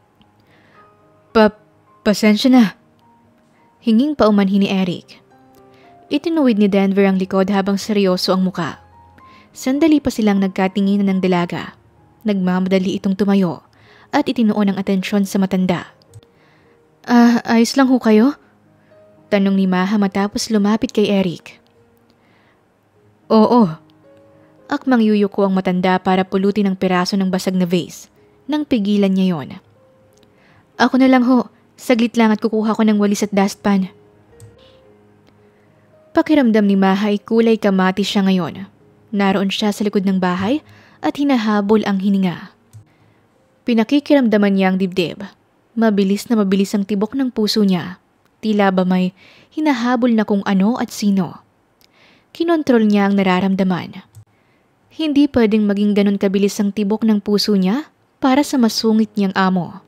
Pasensya na. Hinging paumanhin ni Eric. Itinuwid ni Denver ang likod habang seryoso ang muka. Sandali pa silang nagkatinginan ng dalaga. Nagmamadali itong tumayo at itinuon ang atensyon sa matanda. Ayos lang ho kayo? Tanong ni Maha matapos lumapit kay Eric. Oo. Akmang yuyuko ang matanda para pulutin ang piraso ng basag na vase. Nang pigilan niya yon. Ako na lang ho. Saglit lang at kukuha ko ng walis at dustpan. Pakiramdam ni Maha ay kulay kamatis siya ngayon. Naroon siya sa likod ng bahay at hinahabol ang hininga. Pinakikiramdaman niya ang dibdib. Mabilis na mabilis ang tibok ng puso niya. Tila ba may hinahabol na kung ano at sino. Kinontrol niya ang nararamdaman. Hindi pwedeng maging ganun kabilis ang tibok ng puso niya para sa masungit niyang amo.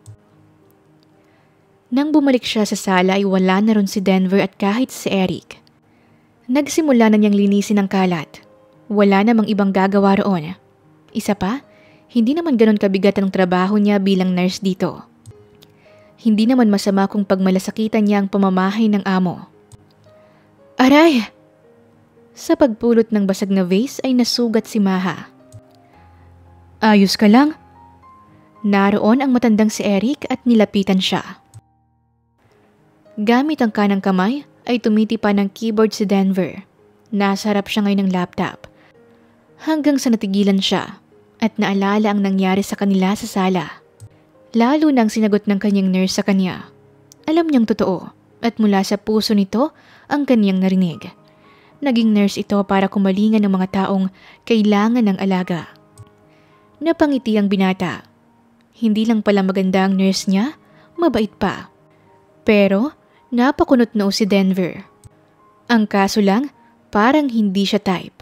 Nang bumalik siya sa sala ay wala na ron si Denver at kahit si Eric. Nagsimula na niyang linisin ang kalat. Wala namang ibang gagawa roon. Isa pa, hindi naman ganun kabigat ang trabaho niya bilang nurse dito. Hindi naman masama kung pagmalasakitan niya ang pamamahay ng amo. Aray! Sa pagpulot ng basag na vase ay nasugat si Maha. Ayos ka lang? Naroon ang matandang si Eric at nilapitan siya. Gamit ang kanang kamay ay tumitipa ng keyboard si Denver. Nasa harap siya ngayon ng laptop. Hanggang sa natigilan siya at naalala ang nangyari sa kanila sa sala. Lalo nang sinagot ng kanyang nurse sa kanya. Alam niyang totoo at mula sa puso nito ang kanyang narinig. Naging nurse ito para kumalingan ng mga taong kailangan ng alaga. Napangiti ang binata. Hindi lang pala maganda ang nurse niya, mabait pa. Pero napakunot noo si Denver. Ang kaso lang, parang hindi siya type.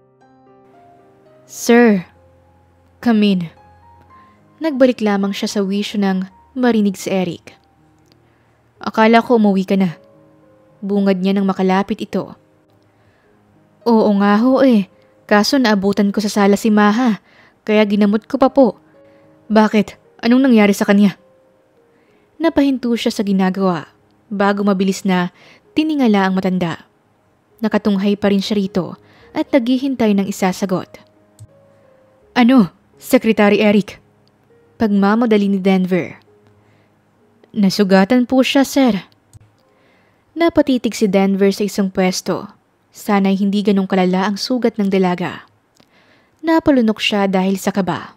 Sir, come in. Nagbalik lamang siya sa wisyo nang marinig si Eric. Akala ko umuwi ka na. Bungad niya nang makalapit ito. Oo nga ho kaso naabutan ko sa sala si Maha, kaya ginamot ko pa po. Bakit? Anong nangyari sa kanya? Napahinto siya sa ginagawa, bago mabilis na tiningala ang matanda. Nakatunghay pa rin siya rito at naghihintay ng isasagot. Ano, Secretary Eric? Pagmamadali ni Denver. Nasugatan po siya, sir. Napatitig si Denver sa isang pwesto. Sana'y hindi ganong kalala ang sugat ng dalaga. Napalunok siya dahil sa kaba.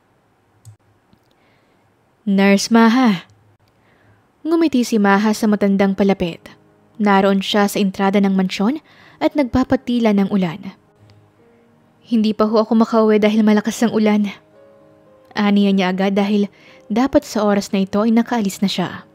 Nurse Maha. Ngumiti si Maha sa matandang palapit. Naroon siya sa entrada ng mansyon at nagpapatila ng ulan. Hindi pa ho ako makauwi dahil malakas ang ulan. Aniya niya agad dahil dapat sa oras na ito ay nakaalis na siya.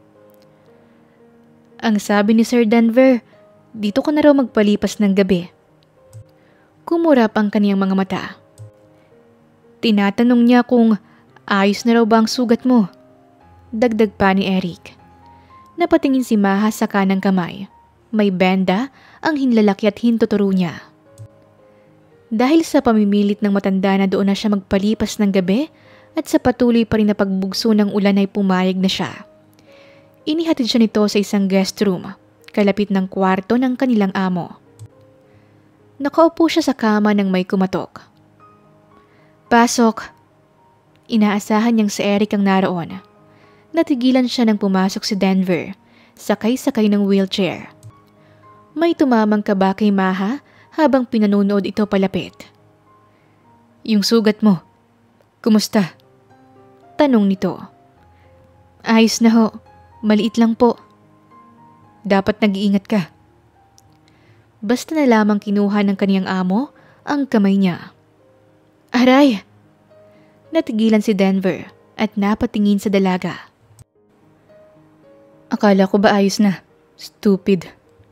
Ang sabi ni Sir Denver, dito ka na raw magpalipas ng gabi. Kumurap ang kaniyang mga mata. Tinatanong niya kung ayos na raw ba ang sugat mo. Dagdag pa ni Eric. Napatingin si Maha sa kanang kamay. May benda ang hinlalaki at hintuturo niya. Dahil sa pamimilit ng matanda na doon na siya magpalipas ng gabi at sa patuloy pa rin na pagbugso ng ulan ay pumayag na siya. Inihatid siya nito sa isang guest room, kalapit ng kwarto ng kanilang amo. Nakaupo siya sa kama nang may kumatok. Pasok. Inaasahan niyang si Eric ang naroon. Natigilan siya nang pumasok si Denver, sakay-sakay ng wheelchair. May tumamang kaba kay Maha habang pinanonood ito palapit. Yung sugat mo, kumusta? Tanong nito. Ayos na ho, maliit lang po. Dapat nag-iingat ka. Basta na lamang kinuha ng kaniyang amo ang kamay niya. Aray! Natigilan si Denver at napatingin sa dalaga. Akala ko ba ayos na? Stupid.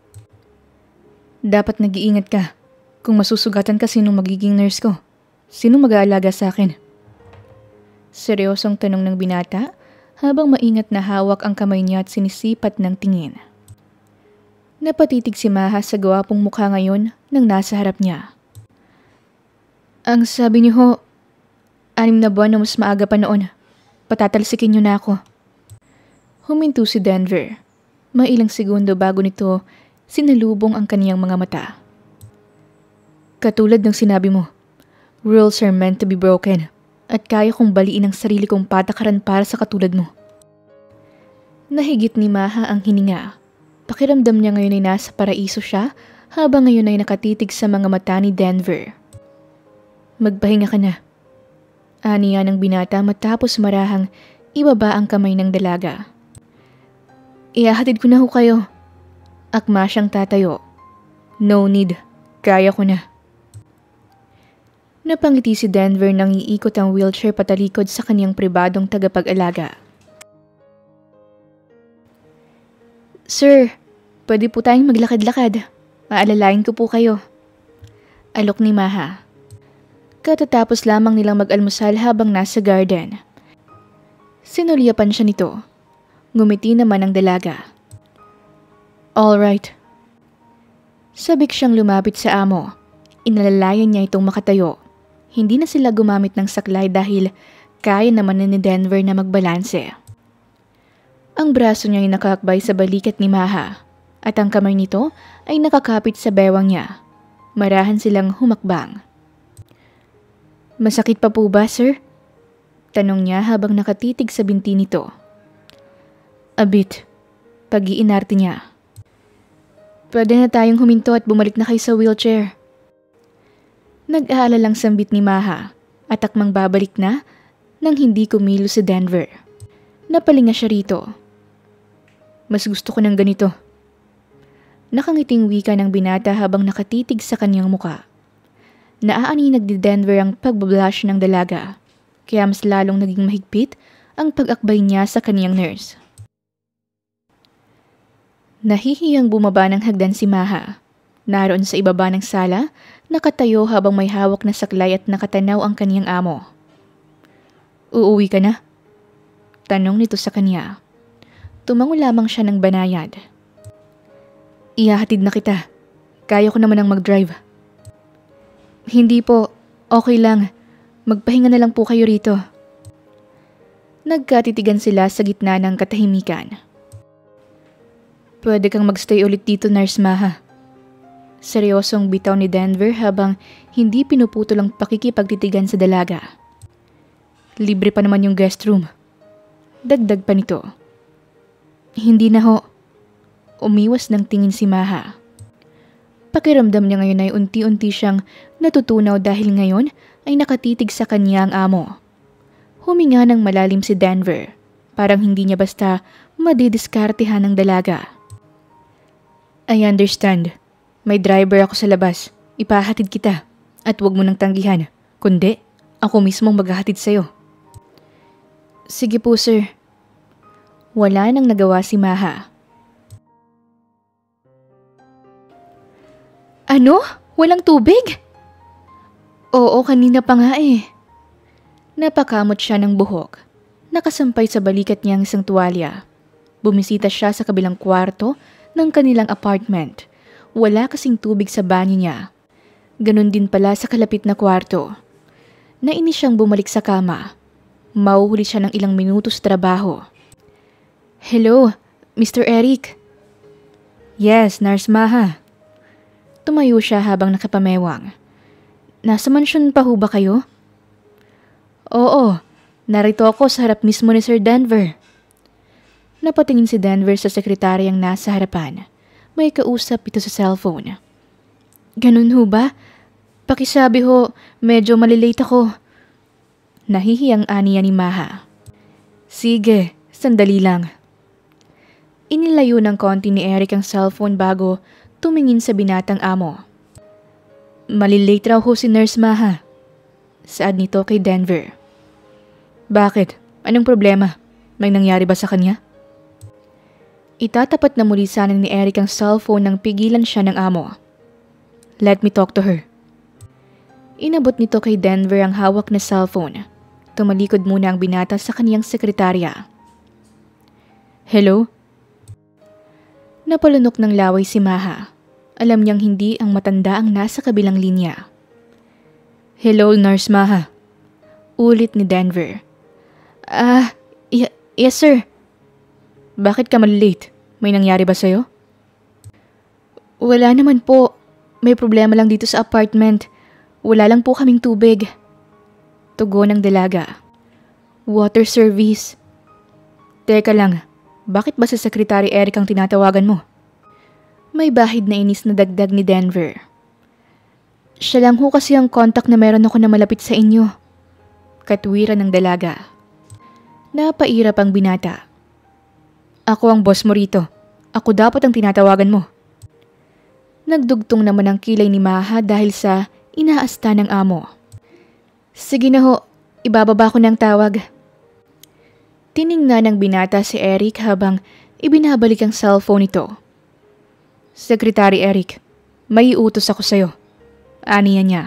Dapat nag-iingat ka. Kung masusugatan ka, sinong magiging nurse ko? Sinong mag-aalaga sa akin? Seryosong tanong ng binata habang maingat na hawak ang kamay niya at sinisipat ng tingin. Napatitig si Maha sa gwapong mukha ngayon nang nasa harap niya. Ang sabi niyo ho, 6 na buwan na mas maaga pa noon. Patatalsikin niyo na ako. Huminto si Denver. Mailang segundo bago nito sinalubong ang kaniyang mga mata. Katulad ng sinabi mo, rules are meant to be broken. At kaya kong baliin ang sarili kong patakaran para sa katulad mo. Nahigit ni Maha ang hininga. Pakiramdam niya ngayon ay nasa paraiso siya habang ngayon ay nakatitig sa mga mata ni Denver. Magpahinga ka na. Aniya ng binata matapos marahang ibaba ang kamay ng dalaga. Ihahatid ko na ho kayo. Akma siyang tatayo. No need. Kaya ko na. Napangiti si Denver nang iikot ang wheelchair patalikod sa kaniyang pribadong tagapag-alaga. Sir, pwede po tayong maglakad-lakad. Aalalain ko po kayo. Alok ni Maha. Katatapos lamang nilang mag-almusal habang nasa garden. Sinulyapan siya nito. Ngumiti naman ang dalaga. All right. Sabik siyang lumapit sa amo. Inalalayan niya itong makatayo. Hindi na sila gumamit ng saklay dahil kaya naman ni Denver na magbalanse. Ang braso niya ay nakakbay sa balikat ni Maha at ang kamay nito ay nakakapit sa bewang niya. Marahan silang humakbang. Masakit pa po ba, sir? Tanong niya habang nakatitig sa binti nito. A bit. Pag-iinarte niya. Pwede na tayong huminto at bumalik na kayo sa wheelchair. Nag-aalalang sambit ni Maha at akmang babalik na nang hindi kumilos si Denver. Napalinga siya rito. Mas gusto ko ng ganito. Nakangiting wika ng binata habang nakatitig sa kanyang muka. Naaaninag ni Denver ang pagbablush ng dalaga, kaya mas lalong naging mahigpit ang pag-akbay niya sa kanyang nurse. Nahihiyang bumaba ng hagdan si Maha. Naroon sa ibaba ng sala, nakatayo habang may hawak na saklay at nakatanaw ang kaniyang amo. Uuwi ka na? Tanong nito sa kanya. Tumango lamang siya ng banayad. Ihahatid na kita. Kaya ko naman ang mag-drive. Hindi po. Okay lang. Magpahinga na lang po kayo rito. Nagkatitigan sila sa gitna ng katahimikan. Pwede kang magstay ulit dito, Nurse Maha. Seryosong bitaw ni Denver habang hindi pinuputol ang pakikipagtitigan sa dalaga. Libre pa naman yung guest room. Dagdag pa nito. Hindi na ho. Umiwas ng tingin si Maha. Pakiramdam niya ngayon ay unti-unti siyang natutunaw dahil ngayon ay nakatitig sa kanya ang amo. Huminga ng malalim si Denver. Parang hindi niya basta madidiskartehan ng dalaga. I understand. May driver ako sa labas. Ipahatid kita. At huwag mo nang tanggihan. Kundi, ako mismong maghahatid sa'yo. Sige po, sir. Wala nang nagawa si Maha. Ano? Walang tubig? Oo, kanina pa nga eh. Napakamot siya ng buhok. Nakasampay sa balikat niya ang isang tuwalya. Bumisita siya sa kabilang kwarto ng kanilang apartment. Wala kasing tubig sa banyo niya. Ganon din pala sa kalapit na kwarto. Nainis siyang bumalik sa kama. Mauhuli siya ng ilang minuto sa trabaho. Hello, Mr. Eric. Yes, Nurse Maha. Tumayo siya habang nakapamewang. Nasa mansyon pa ho ba kayo? Oo, narito ako sa harap mismo ni Sir Denver. Napatingin si Denver sa sekretaryang nasa harapan. May kausap ito sa cellphone. Ganun ho ba? Pakisabi ho, medyo malilate ako. Nahihiyang aniya ni Maha. Sige, sandali lang. Inilayo ng konti ni Eric ang cellphone bago tumingin sa binatang amo. Malilate raw ho si Nurse Maha. Saad nito kay Denver. Bakit? Anong problema? May nangyari ba sa kanya? Itatapat na muli sana ni Eric ang cellphone nang pigilan siya ng amo. Let me talk to her. Inabot nito kay Denver ang hawak na cellphone. Tumalikod muna ang binata sa kaniyang sekretarya. Hello? Napalunok ng laway si Maha. Alam niyang hindi ang matanda ang nasa kabilang linya. Hello, Nurse Maha. Ulit ni Denver. Yes sir. Bakit ka malilate? May nangyari ba sa'yo? Wala naman po. May problema lang dito sa apartment. Wala lang po kaming tubig. Tugon ng dalaga. Water service. Teka lang, bakit ba si Secretary Eric ang tinatawagan mo? May bahid na inis na dagdag ni Denver. Siya lang ho kasi ang contact na meron ako na malapit sa inyo. Katwiran ng dalaga. Napairap ang binata. Ako ang boss mo rito. Ako dapat ang tinatawagan mo. Nagdugtong naman ang kilay ni Maha dahil sa inaasta ng amo. Sige na ho, ibababa ko ng tawag. Tiningnan ng binata si Eric habang ibinabalik ang cellphone nito. Secretary Eric, may utos ako sa'yo. Aniya niya.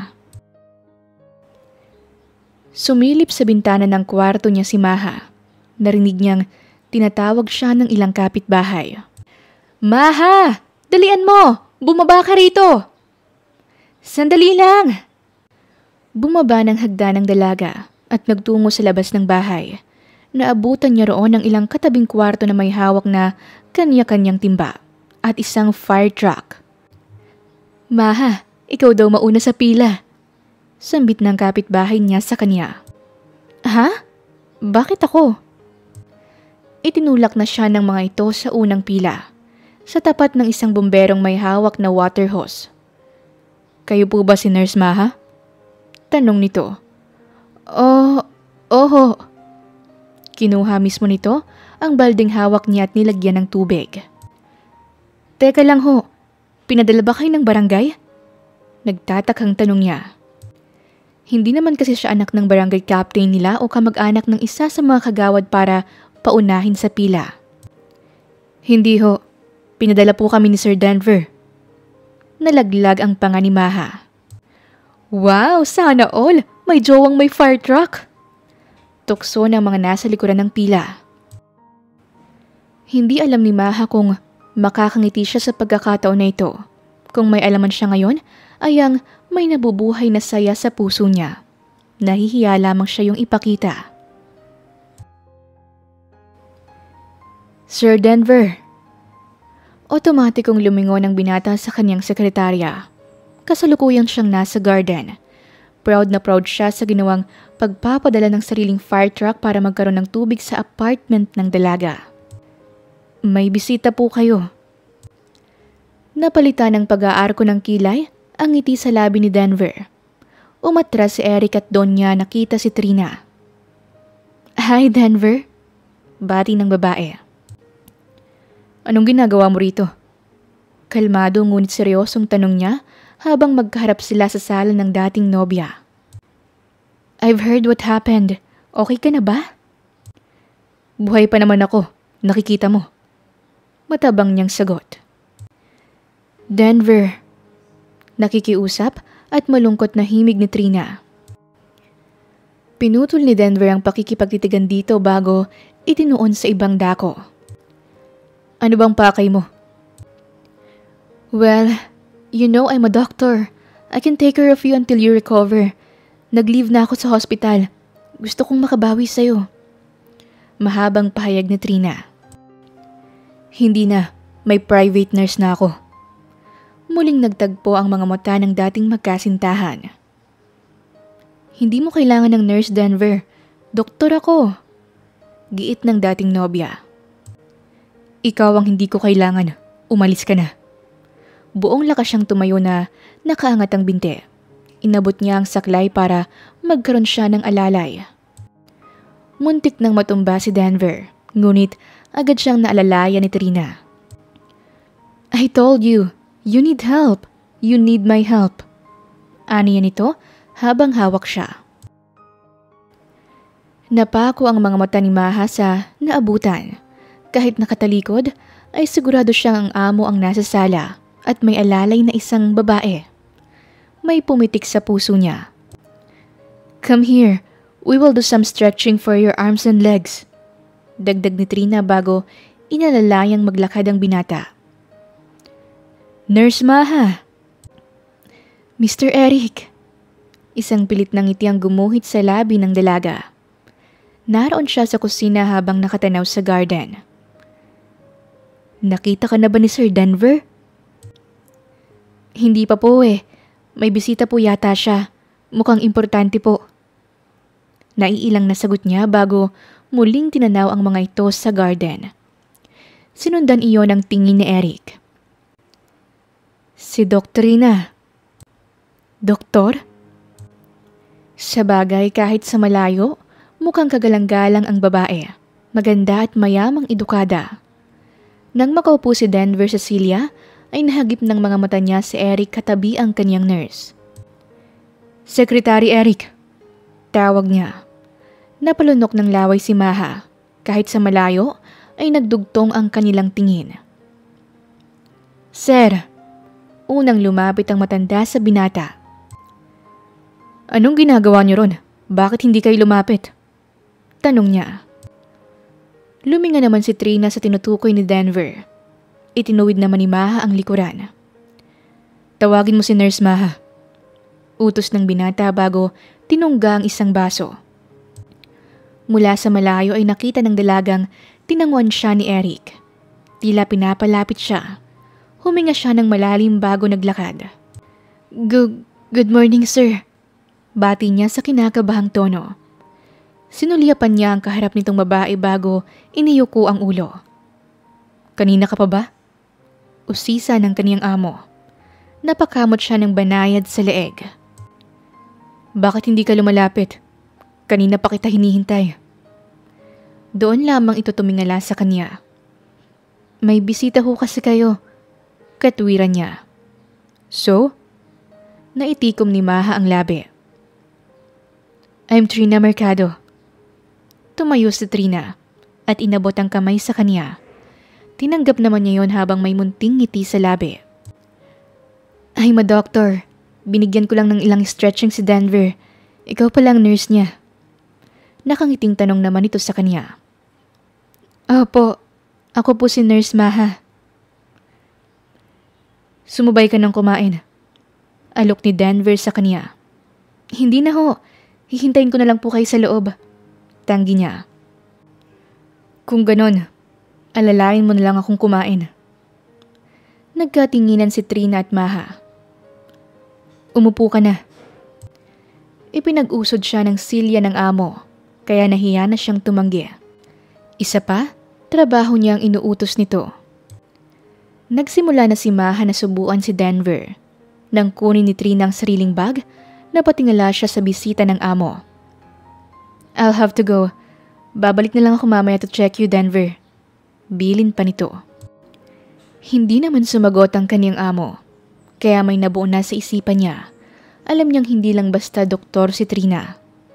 Sumilip sa bintana ng kwarto niya si Maha. Narinig niyang tinatawag siya ng ilang kapitbahay. Maha! Dalian mo! Bumaba ka rito! Sandali lang! Bumaba ng hagdan ng dalaga at nagtungo sa labas ng bahay. Naabutan niya roon ang ilang katabing kwarto na may hawak na kanya-kanyang timba at isang fire truck. Maha, ikaw daw mauna sa pila. Sambit ng kapitbahay niya sa kanya. Ha? Bakit ako? Itinulak na siya ng mga ito sa unang pila, sa tapat ng isang bomberong may hawak na water hose. Kayo po ba si Nurse Maha? Tanong nito. Oho. Kinuha mismo nito ang balding hawak niya at nilagyan ng tubig. Teka lang ho, pinadala ba kayo ng barangay? Nagtatakhang tanong niya. Hindi naman kasi siya anak ng barangay captain nila o kamag-anak ng isa sa mga kagawad para paunahin sa pila. Hindi ho, pinadala po kami ni Sir Denver. Nalaglag ang panga ni Maha. Wow, sana all! May jowang may fire truck! Tukso ng mga nasa likuran ng pila. Hindi alam ni Maha kung makakangiti siya sa pagkakataon na ito. Kung may alaman siya ngayon, ay ang may nabubuhay na saya sa puso niya. Nahihiya lamang siya yung ipakita. Sir Denver. Otomatikong lumingon ang binata sa kanyang sekretarya. Kasalukuyang siyang nasa garden. Proud na proud siya sa ginawang pagpapadala ng sariling fire truck para magkaroon ng tubig sa apartment ng dalaga. May bisita po kayo. Napalitan ng pag-aarko ng kilay ang ngiti sa labi ni Denver. Umatras si Eric at doon niya nakita si Trina. Hi Denver. Bati ng babae. Anong ginagawa mo rito? Kalmado ngunit seryosong tanong niya habang magkaharap sila sa sala ng dating nobya. I've heard what happened. Okay ka na ba? Buhay pa naman ako. Nakikita mo. Matabang niyang sagot. Denver. Nakikiusap at malungkot na himig ni Trina. Pinutol ni Denver ang pakikipagtitigan dito bago itinuon sa ibang dako. Ano bang pakay mo? Well, you know I'm a doctor. I can take care of you until you recover. Nag-leave na ako sa hospital. Gusto kong makabawi sa'yo. Mahabang pahayag ni Trina. Hindi na. May private nurse na ako. Muling nagtagpo ang mga mata ng dating magkasintahan. Hindi mo kailangan ng nurse, Denver. Doktor ako. Giit ng dating nobya. Ikaw ang hindi ko kailangan. Umalis ka na. Buong lakas siyang tumayo na nakaangat ang binti. Inabot niya ang saklay para magkaroon siya ng alalay. Muntik nang matumba si Denver, ngunit agad siyang naalalayan ni Trina. I told you, you need help. You need my help. Aniya nito habang hawak siya. Napako ang mga mata ni Maha sa naabutan. Kahit nakatalikod, ay sigurado siyang ang amo ang nasa sala at may alalay na isang babae. May pumitik sa puso niya. Come here, we will do some stretching for your arms and legs. Dagdag ni Trina bago inalalayang maglakad ang binata. Nurse Maha! Mr. Eric! Isang pilit na ngiti ang gumuhit sa labi ng dalaga. Naroon siya sa kusina habang nakatanaw sa garden. Nakita ka na ba ni Sir Denver? Hindi pa po eh. May bisita po yata siya. Mukhang importante po. Naiilang na sagot niya bago muling tinanaw ang mga ito sa garden. Sinundan iyon ang tingin ni Eric. Si Doktrina. Doktor? Sa bagay kahit sa malayo, mukhang kagalang-galang ang babae. Maganda at mayamang edukada. Nang makaupo si Denver sa silya, ay nahagip ng mga mata niya si Eric katabi ang kanyang nurse. Secretary Eric, tawag niya. Napalunok ng laway si Maha. Kahit sa malayo, ay nagdugtong ang kanilang tingin. Sir, unang lumapit ang matanda sa binata. Anong ginagawa niyo ron? Bakit hindi kayo lumapit? Tanong niya. Luminga naman si Trina sa tinutukoy ni Denver. Itinuwid naman ni Maha ang likuran. Tawagin mo si Nurse Maha. Utos ng binata bago tinungga ang isang baso. Mula sa malayo ay nakita ng dalagang tinanguan siya ni Eric. Tila pinapalapit siya. Huminga siya ng malalim bago naglakad. Good morning, sir. Bati niya sa kinakabahang tono. Sinuliapan niya ang kaharap nitong babae bago iniyuko ang ulo. Kanina ka pa ba? Usisa ng kaniyang amo. Napakamot siya ng banayad sa leeg. Bakit hindi ka lumalapit? Kanina pa kita hinihintay. Doon lamang ito tumingala sa kanya. May bisita ho kasi kayo. Katwiran niya. So? Naitikom ni Maha ang labi. I'm Trina Mercado. Tumayo si Trina at inabot ang kamay sa kanya. Tinanggap naman niya yon habang may munting ngiti sa labi. I'm a doctor. Binigyan ko lang ng ilang stretching si Denver. Ikaw palang nurse niya. Nakangiting tanong naman ito sa kanya. Opo, ako po si Nurse Maha. Sumubay ka ng kumain. Alok ni Denver sa kanya. Hindi na ho. Hihintayin ko na lang po kayo sa loob. Tanggi niya. Kung ganon, alalayan mo na lang akong kumain. Nagkatinginan si Trina at Maha. Umupo ka na. Ipinag-usod siya ng silya ng amo, kaya nahiya na siyang tumanggi. Isa pa, trabaho niyang inuutos nito. Nagsimula na si Maha na subuan si Denver. Nang kunin ni Trina ang sariling bag, napatingala siya sa bisita ng amo. I'll have to go. Babalik na lang ako mamaya to check you, Denver. Bilin pa nito. Hindi naman sumagot ang kaniyang amo. Kaya may nabuo na sa isipan niya. Alam niyang hindi lang basta doktor si Trina.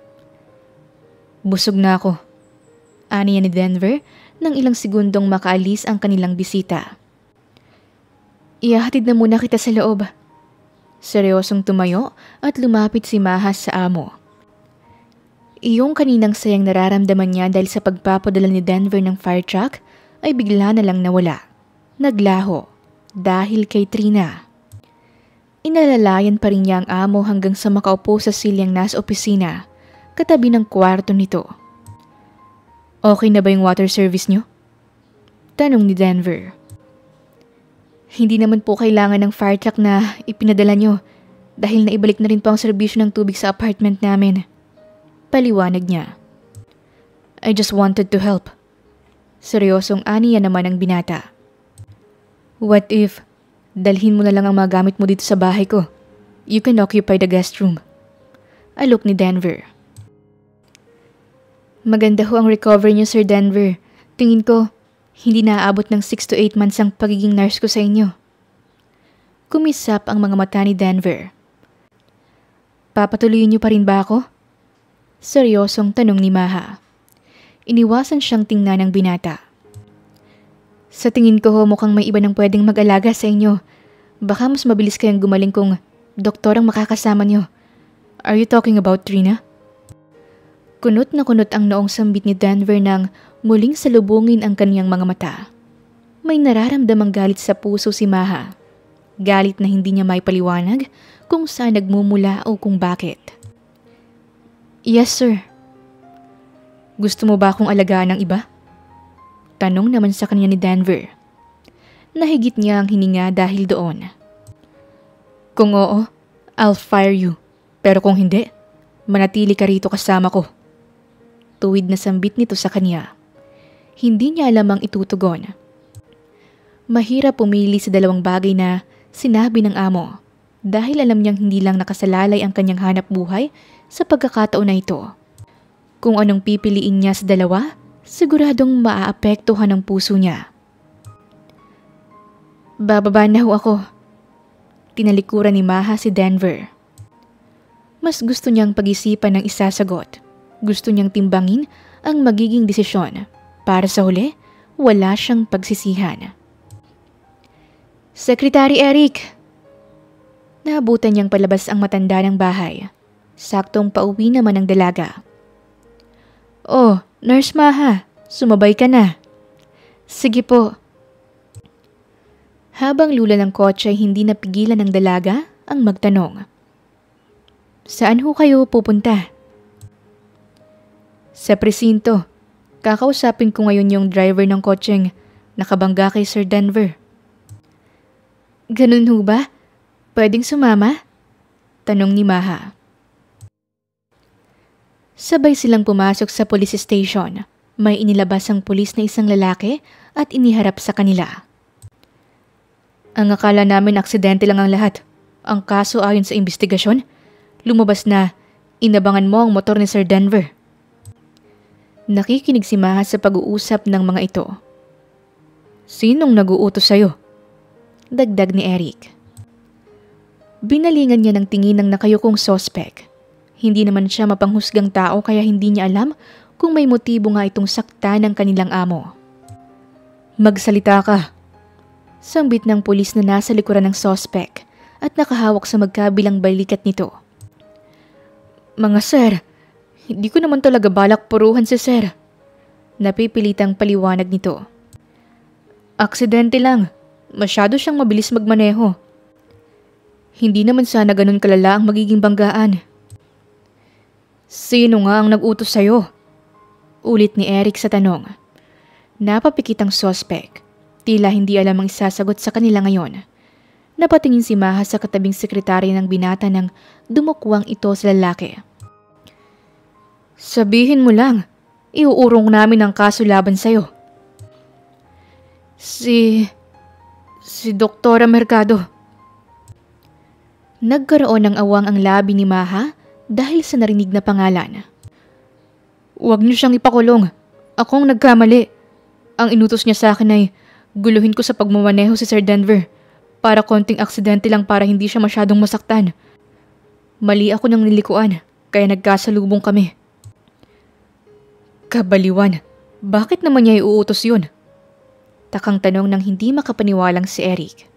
Busog na ako. Aniya ni Denver nang ilang segundong makaalis ang kanilang bisita. Ihahatid na muna kita sa loob. Seryosong tumayo at lumapit si Maha sa amo. Iyong kaninang sayang nararamdaman niya dahil sa pagpapadala ni Denver ng fire truck ay bigla na lang nawala. Naglaho dahil kay Trina. Inalalayan pa rin niya ang amo hanggang sa makaupo sa silyang nasa opisina, katabi ng kwarto nito. Okay na ba yung water service niyo? Tanong ni Denver. Hindi naman po kailangan ng fire truck na ipinadala niyo dahil naibalik na rin po ang serbisyo ng tubig sa apartment namin. Paliwanag niya. I just wanted to help. Seryosong aniya naman ang binata. What if, dalhin mo na lang ang mga gamit mo dito sa bahay ko. You can occupy the guest room. Alok ni Denver. Maganda ho ang recovery niyo, Sir Denver. Tingin ko, hindi naaabot ng 6 to 8 months ang pagiging nurse ko sa inyo. Kumisap ang mga mata ni Denver. Papatuloyin niyo pa rin ba ako? Seryosong tanong ni Maha. Iniwasan siyang tingnan ng binata. Sa tingin ko mukhang may iba nang pwedeng mag-alaga sa inyo. Baka mas mabilis kayong gumaling kung doktor ang makakasama niyo. Are you talking about Trina? Kunot na kunot ang noong sambit ni Denver nang muling salubungin ang kaniyang mga mata. May nararamdamang galit sa puso si Maha. Galit na hindi niya may paliwanag kung saan nagmumula o kung bakit. Yes, sir. Gusto mo ba akong alagaan ng iba? Tanong naman sa kanya ni Denver. Nahigit niya ang hininga dahil doon. Kung oo, I'll fire you. Pero kung hindi, manatili ka rito kasama ko. Tuwid na sambit nito sa kanya. Hindi niya alam ang itutugon. Mahirap pumili sa dalawang bagay na sinabi ng amo dahil alam niyang hindi lang nakasalalay ang kanyang hanap buhay sa pagkakataon na ito. Kung anong pipiliin niya sa dalawa, siguradong maaapektuhan ang puso niya. Bababa na ho ako. Tinalikuran ni Maha si Denver. Mas gusto niyang pag-isipan ng isasagot. Gusto niyang timbangin ang magiging desisyon. Para sa huli, wala siyang pagsisihan. Secretary Eric! Naabutan niyang palabas ang matanda ng bahay. Saktong pauwi naman ang dalaga. Oh, Nurse Maha, sumabay ka na. Sige po. Habang lula ng kotse ay hindi napigilan ng dalaga ang magtanong. Saan ho kayo pupunta? Sa presinto. Kakausapin ko ngayon yung driver ng kotseng nakabangga kay Sir Denver. Ganun ho ba? Pwedeng sumama? Tanong ni Maha. Sabay silang pumasok sa police station. May inilabas ang pulis na isang lalaki at iniharap sa kanila. Ang akala namin aksidente lang ang lahat. Ang kaso ayon sa investigasyon, lumabas na inabangan mo ang motor ni Sir Denver. Nakikinig si Maha sa pag-uusap ng mga ito. Sinong nag-uutos sa'yo? Dagdag ni Eric. Binalingan niya ng tingin ng nakayukong sospek. Hindi naman siya mapanghusgang tao kaya hindi niya alam kung may motibo nga itong sakta ng kanilang amo. Magsalita ka. Sambit ng pulis na nasa likuran ng sospek at nakahawak sa magkabilang balikat nito. Mga sir, hindi ko naman talaga balak puruhan si sir. Napipilitang paliwanag nito. Aksidente lang. Masyado siyang mabilis magmaneho. Hindi naman sana ganun kalala ang magiging banggaan. Sino nga ang nag-utos sa'yo? Ulit ni Eric sa tanong. Napapikit ang sospek. Tila hindi alam ang isasagot sa kanila ngayon. Napatingin si Maha sa katabing sekretarya ng binata nang dumukwang ito sa lalaki. Sabihin mo lang, iuurong namin ang kaso laban sa'yo. Si Doktora Mercado. Nagkaroon ng awang ang labi ni Maha dahil sa narinig na pangalan. Huwag niyo siyang ipakulong. Akong nagkamali. Ang inutos niya sa akin ay guluhin ko sa pagmamaneho si Sir Denver para konting aksidente lang para hindi siya masyadong masaktan. Mali ako ng nilikuan kaya nagkasalubong kami. Kabaliwan, bakit naman niya iuutos yun? Takang tanong ng hindi makapaniwalang si Eric.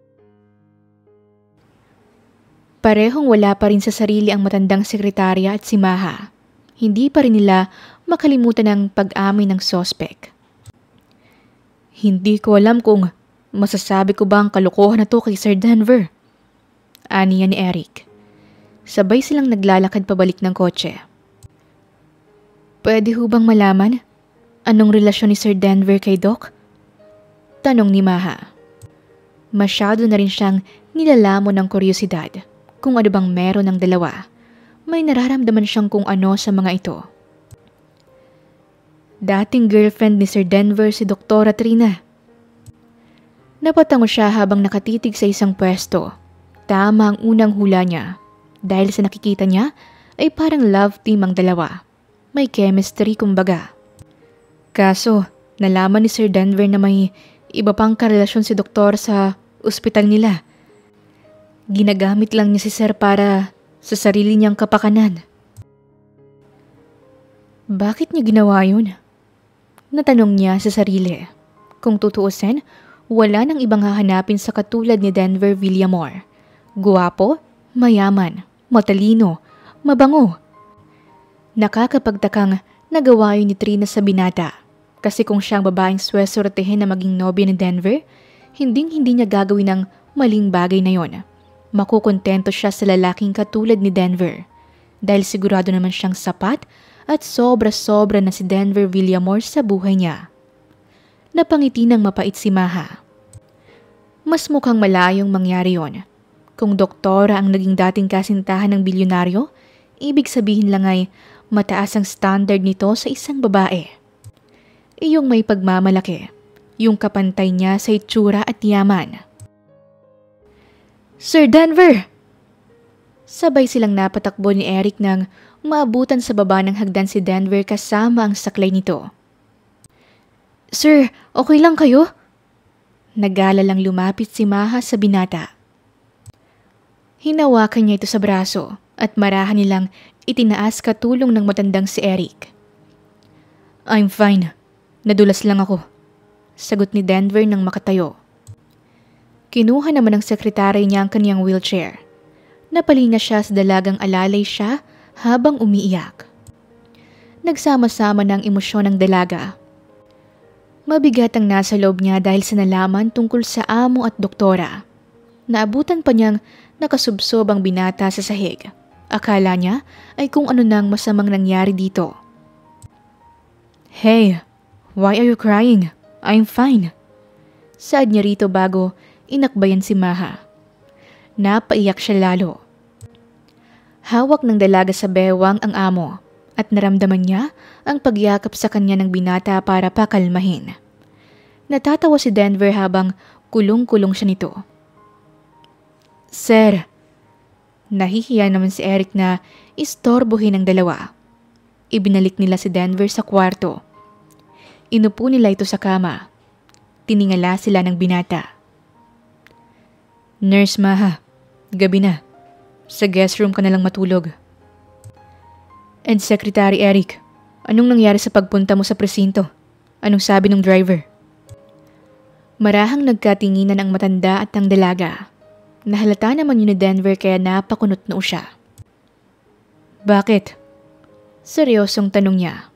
Parehong wala pa rin sa sarili ang matandang sekretarya at si Maha. Hindi pa rin nila makalimutan ang pag-amin ng sospek. Hindi ko alam kung masasabi ko ba ang kalokohan na to kay Sir Denver. Aniya ni Eric. Sabay silang naglalakad pabalik ng kotse. Pwede ho bang malaman anong relasyon ni Sir Denver kay Doc? Tanong ni Maha. Masyado na rin siyang nilalamon ng kuryosidad kung ano bang meron ng dalawa. May nararamdaman siyang kung ano sa mga ito. Dating girlfriend ni Sir Denver si Doktora Trina. Napatango siya habang nakatitig sa isang pwesto. Tama ang unang hula niya. Dahil sa nakikita niya ay parang love team ang dalawa. May chemistry kumbaga. Kaso, nalaman ni Sir Denver na may iba pang karelasyon si Doktor sa ospital nila. Ginagamit lang niya si Sir para sa sarili niyang kapakanan. Bakit niya ginawa yun? Natanong niya sa sarili. Kung tutuusin, wala nang ibang hahanapin sa katulad ni Denver Villamor. Guwapo, mayaman, matalino, mabango. Nakakapagtakang nagawa yun ni Trina sa binata. Kasi kung siyang babaeng swesortehin na maging nobya ni Denver, hindi niya gagawin ng maling bagay na yon. Makukontento siya sa lalaking katulad ni Denver. Dahil sigurado naman siyang sapat at sobra-sobra na si Denver Villamor sa buhay niya. Napangiti ng mapait si Maha. Mas mukhang malayong mangyari yon. Kung doktora ang naging dating kasintahan ng bilyonaryo, ibig sabihin lang ay mataas ang standard nito sa isang babae. Iyong may pagmamalaki, yung kapantay niya sa itsura at yaman. Sir Denver! Sabay silang napatakbo ni Eric nang maabutan sa baba ng hagdan si Denver kasama ang saklay nito. Sir, okay lang kayo? Nag-aalalang lumapit si Maha sa binata. Hinawakan niya ito sa braso at marahan nilang itinaas katulong ng matandang si Eric. I'm fine. Nadulas lang ako. Sagot ni Denver nang makatayo. Kinuha naman ng sekretary niya ang kanyang wheelchair. Napalinga siya sa dalagang alalay siya habang umiiyak. Nagsama-sama ng emosyon ng dalaga. Mabigat ang nasa loob niya dahil sa nalaman tungkol sa amo at doktora. Naabutan pa niyang nakasubsob ang binata sa sahig. Akala niya ay kung ano nang masamang nangyari dito. Hey, why are you crying? I'm fine. Saad niya rito bago inakbayan si Maha. Napaiyak siya lalo. Hawak ng dalaga sa bewang ang amo at naramdaman niya ang pagyakap sa kanya ng binata para pakalmahin. Natatawa si Denver habang kulong-kulong siya nito. Sir, nahihiya naman si Eric na istorbohin ang dalawa. Ibinalik nila si Denver sa kwarto. Inupo nila ito sa kama. Tiningala sila ng binata. Nurse Maha, gabi na. Sa guest room ka na lang matulog. And Secretary Eric, anong nangyari sa pagpunta mo sa presinto? Anong sabi ng driver? Marahang nagkatinginan ang matanda at ang dalaga. Nahalata naman yun ni Denver kaya napakunot noo siya. Bakit? Seryosong tanong niya.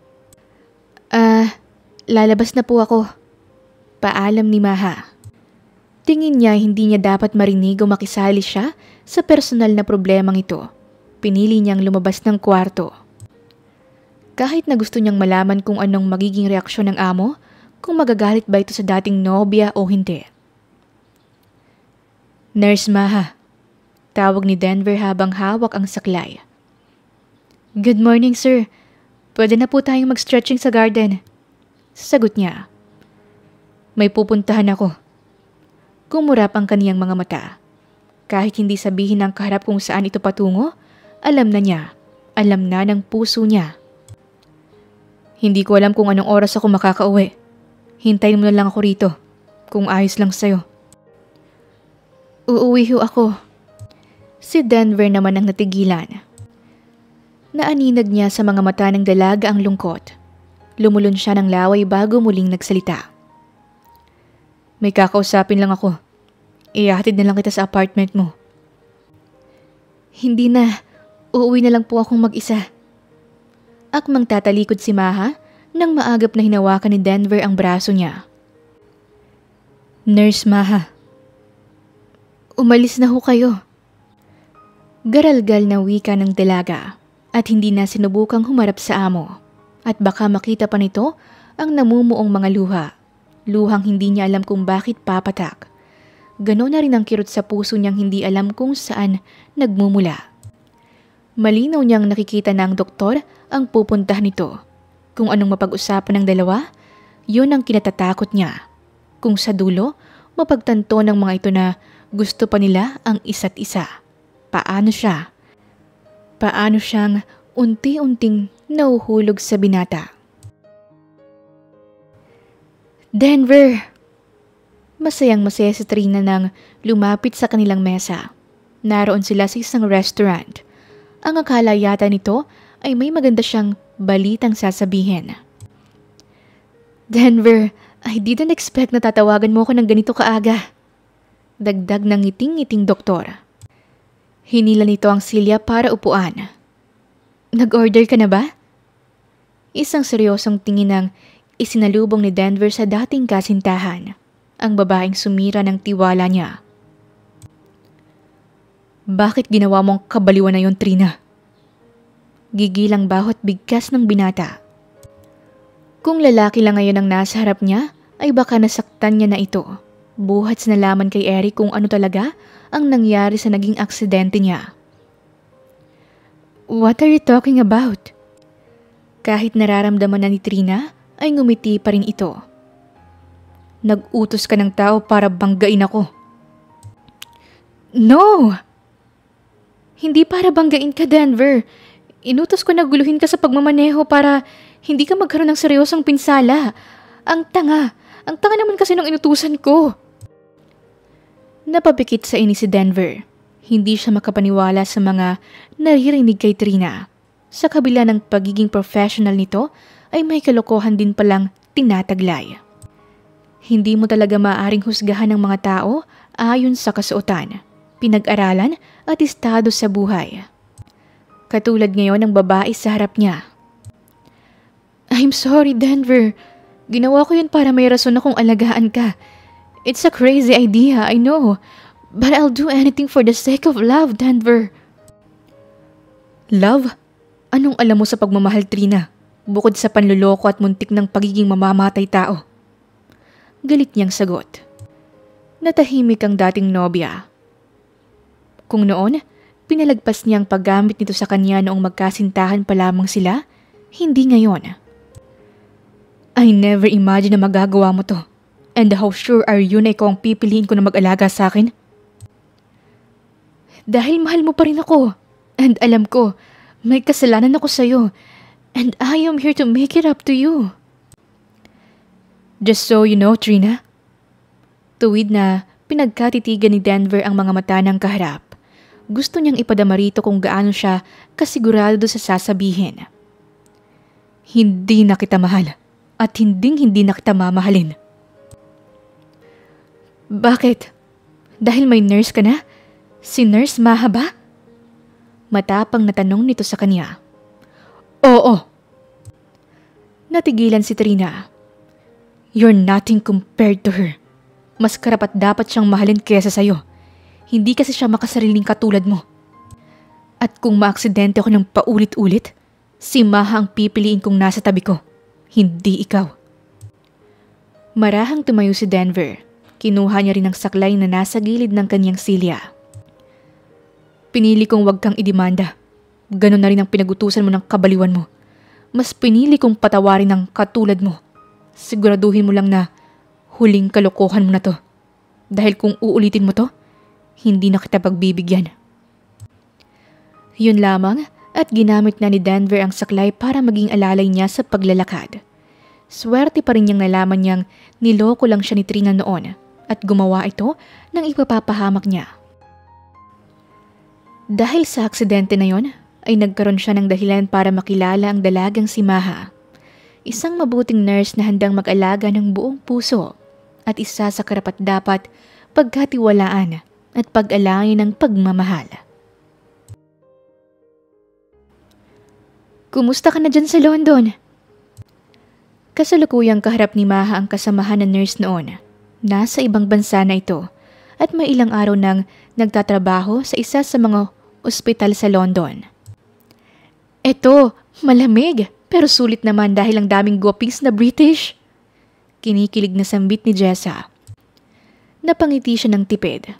Lalabas na po ako. Paalam ni Maha. Tingin niya hindi niya dapat marinig o makisali siya sa personal na problemang ito. Pinili niyang lumabas ng kwarto. Kahit na gusto niyang malaman kung anong magiging reaksyon ng amo, kung magagalit ba ito sa dating nobya o hindi. Nurse Maha, tawag ni Denver habang hawak ang saklay. Good morning, sir. Pwede na po tayong mag-stretching sa garden. Sagot niya. May pupuntahan ako. Kumurap ang kaniyang mga mata. Kahit hindi sabihin ng kaharap kung saan ito patungo, alam na niya. Alam na ng puso niya. Hindi ko alam kung anong oras ako makakauwi. Hintayin mo na lang ako rito. Kung ayos lang sa'yo. Uuwi ho ako. Si Denver naman ang natigilan. Naaninag niya sa mga mata ng dalaga ang lungkot. Lumulon siya ng laway bago muling nagsalita. May kakausapin lang ako. Ihahatid na lang kita sa apartment mo. Hindi na. Uuwi na lang po akong mag-isa. Akmang tatalikod si Maha nang maagap na hinawakan ni Denver ang braso niya. Nurse Maha. Umalis na ho kayo. Garalgal na wika ng dalaga at hindi na sinubukang humarap sa amo. At baka makita pa nito ang namumuong mga luha. Luhang hindi niya alam kung bakit papatak. Ganon na rin ang kirot sa puso niyang hindi alam kung saan nagmumula. Malinaw niyang nakikita na ang doktor ang pupuntahan nito. Kung anong mapag-usapan ng dalawa, yun ang kinatatakot niya. Kung sa dulo, mapagtanto ng mga ito na gusto pa nila ang isa't isa. Paano siya? Paano siyang unti-unting nahuhulog sa binata? Denver! Masayang-masaya si Trina nang lumapit sa kanilang mesa. Naroon sila sa isang restaurant. Ang akala yata nito ay may maganda siyang balitang sasabihin. Denver, I didn't expect na tatawagan mo ko ng ganito kaaga. Dagdag ng ngiting-ngiting doktor. Hinila nito ang silya para upuan. Nag-order ka na ba? Isang seryosong tingin ang isinalubong ni Denver sa dating kasintahan. Ang babaeng sumira ng tiwala niya. Bakit ginawa mong kabaliwan na yon, Trina? Gigil ang bawat bigkas ng binata. Kung lalaki lang ngayon ang nasa harap niya, ay baka nasaktan niya na ito. Buhat sa nalaman kay Eric kung ano talaga ang nangyari sa naging aksidente niya. What are you talking about? Kahit nararamdaman na ni Trina, ay ngumiti pa rin ito. Nag-utos ka ng tao para banggain ako. No! Hindi para banggain ka, Denver. Inutos ko na guluhin ka sa pagmamaneho para hindi ka magkaroon ng seryosong pinsala. Ang tanga naman kasi nung inutusan ko. Napapikit sa inis si Denver. Hindi siya makapaniwala sa mga naririnig kay Trina. Sa kabila ng pagiging professional nito, ay may kalokohan din palang tinataglay. Hindi mo talaga maaaring husgahan ng mga tao ayon sa kasuotan, pinag-aralan at estado sa buhay. Katulad ngayon ng babae sa harap niya. I'm sorry, Denver. Ginawa ko yun para may rason akong alagaan ka. It's a crazy idea, I know. But I'll do anything for the sake of love, Denver. Love? Anong alam mo sa pagmamahal, Trina? Bukod sa panluloko at muntik ng pagiging mamamatay tao. Galit niyang sagot. Natahimik ang dating nobya. Kung noon, pinalagpas niyang paggamit nito sa kanya noong magkasintahan pa lamang sila, hindi ngayon. I never imagined na magagawa mo to. And how sure are you na ikaw ang pipiliin ko na mag-alaga sa akin? Dahil mahal mo pa rin ako. And alam ko, may kasalanan ako sa'yo. And I am here to make it up to you. Just so you know, Trina. Tuwid na pinagkatitigan ni Denver ang mga mata ng kaharap. Gusto niyang ipadama rito kung gaano siya kasigurado sa sasabihin. Hindi na kita mahal at hindi na kita mamahalin. Bakit? Dahil may nurse ka na? Si Nurse Maha ba? Matapang na tanong nito sa kanya. Oo. Natigilan si Trina. You're nothing compared to her. Mas karapat dapat siyang mahalin kaysa sa'yo. Hindi kasi siya makasariling katulad mo. At kung maaksidente ako ng paulit-ulit, si Maha ang pipiliin kong nasa tabi ko. Hindi ikaw. Marahang tumayo si Denver. Kinuha niya rin ang saklay na nasa gilid ng kanyang silya. Pinili kong wag kang idemanda. Ganon na rin ang pinagutusan mo ng kabaliwan mo. Mas pinili kong patawarin ng katulad mo. Siguraduhin mo lang na huling kalokohan mo na to. Dahil kung uulitin mo to, hindi na kita pagbibigyan. Yun lamang at ginamit na ni Denver ang saklay para maging alalay niya sa paglalakad. Swerte pa rin niyang nalaman niyang niloko lang siya ni Trina noon at gumawa ito ng ipapapahamak niya. Dahil sa aksidente na yon, ay nagkaroon siya ng dahilan para makilala ang dalagang si Maha. Isang mabuting nurse na handang mag-alaga ng buong puso at isa sa karapat-dapat pagkatiwalaan at pag-alayin ng pagmamahal. Kumusta ka na dyan sa London? Kasalukuyang kaharap ni Maha ang kasamahan ng nurse noon. Nasa ibang bansa na ito at may ilang araw nang nagtatrabaho sa isa sa mga ospital sa London. Eto, malamig pero sulit naman dahil ang daming guwapings na British. Kinikilig na sambit ni Jessa. Napangiti siya ng tipid.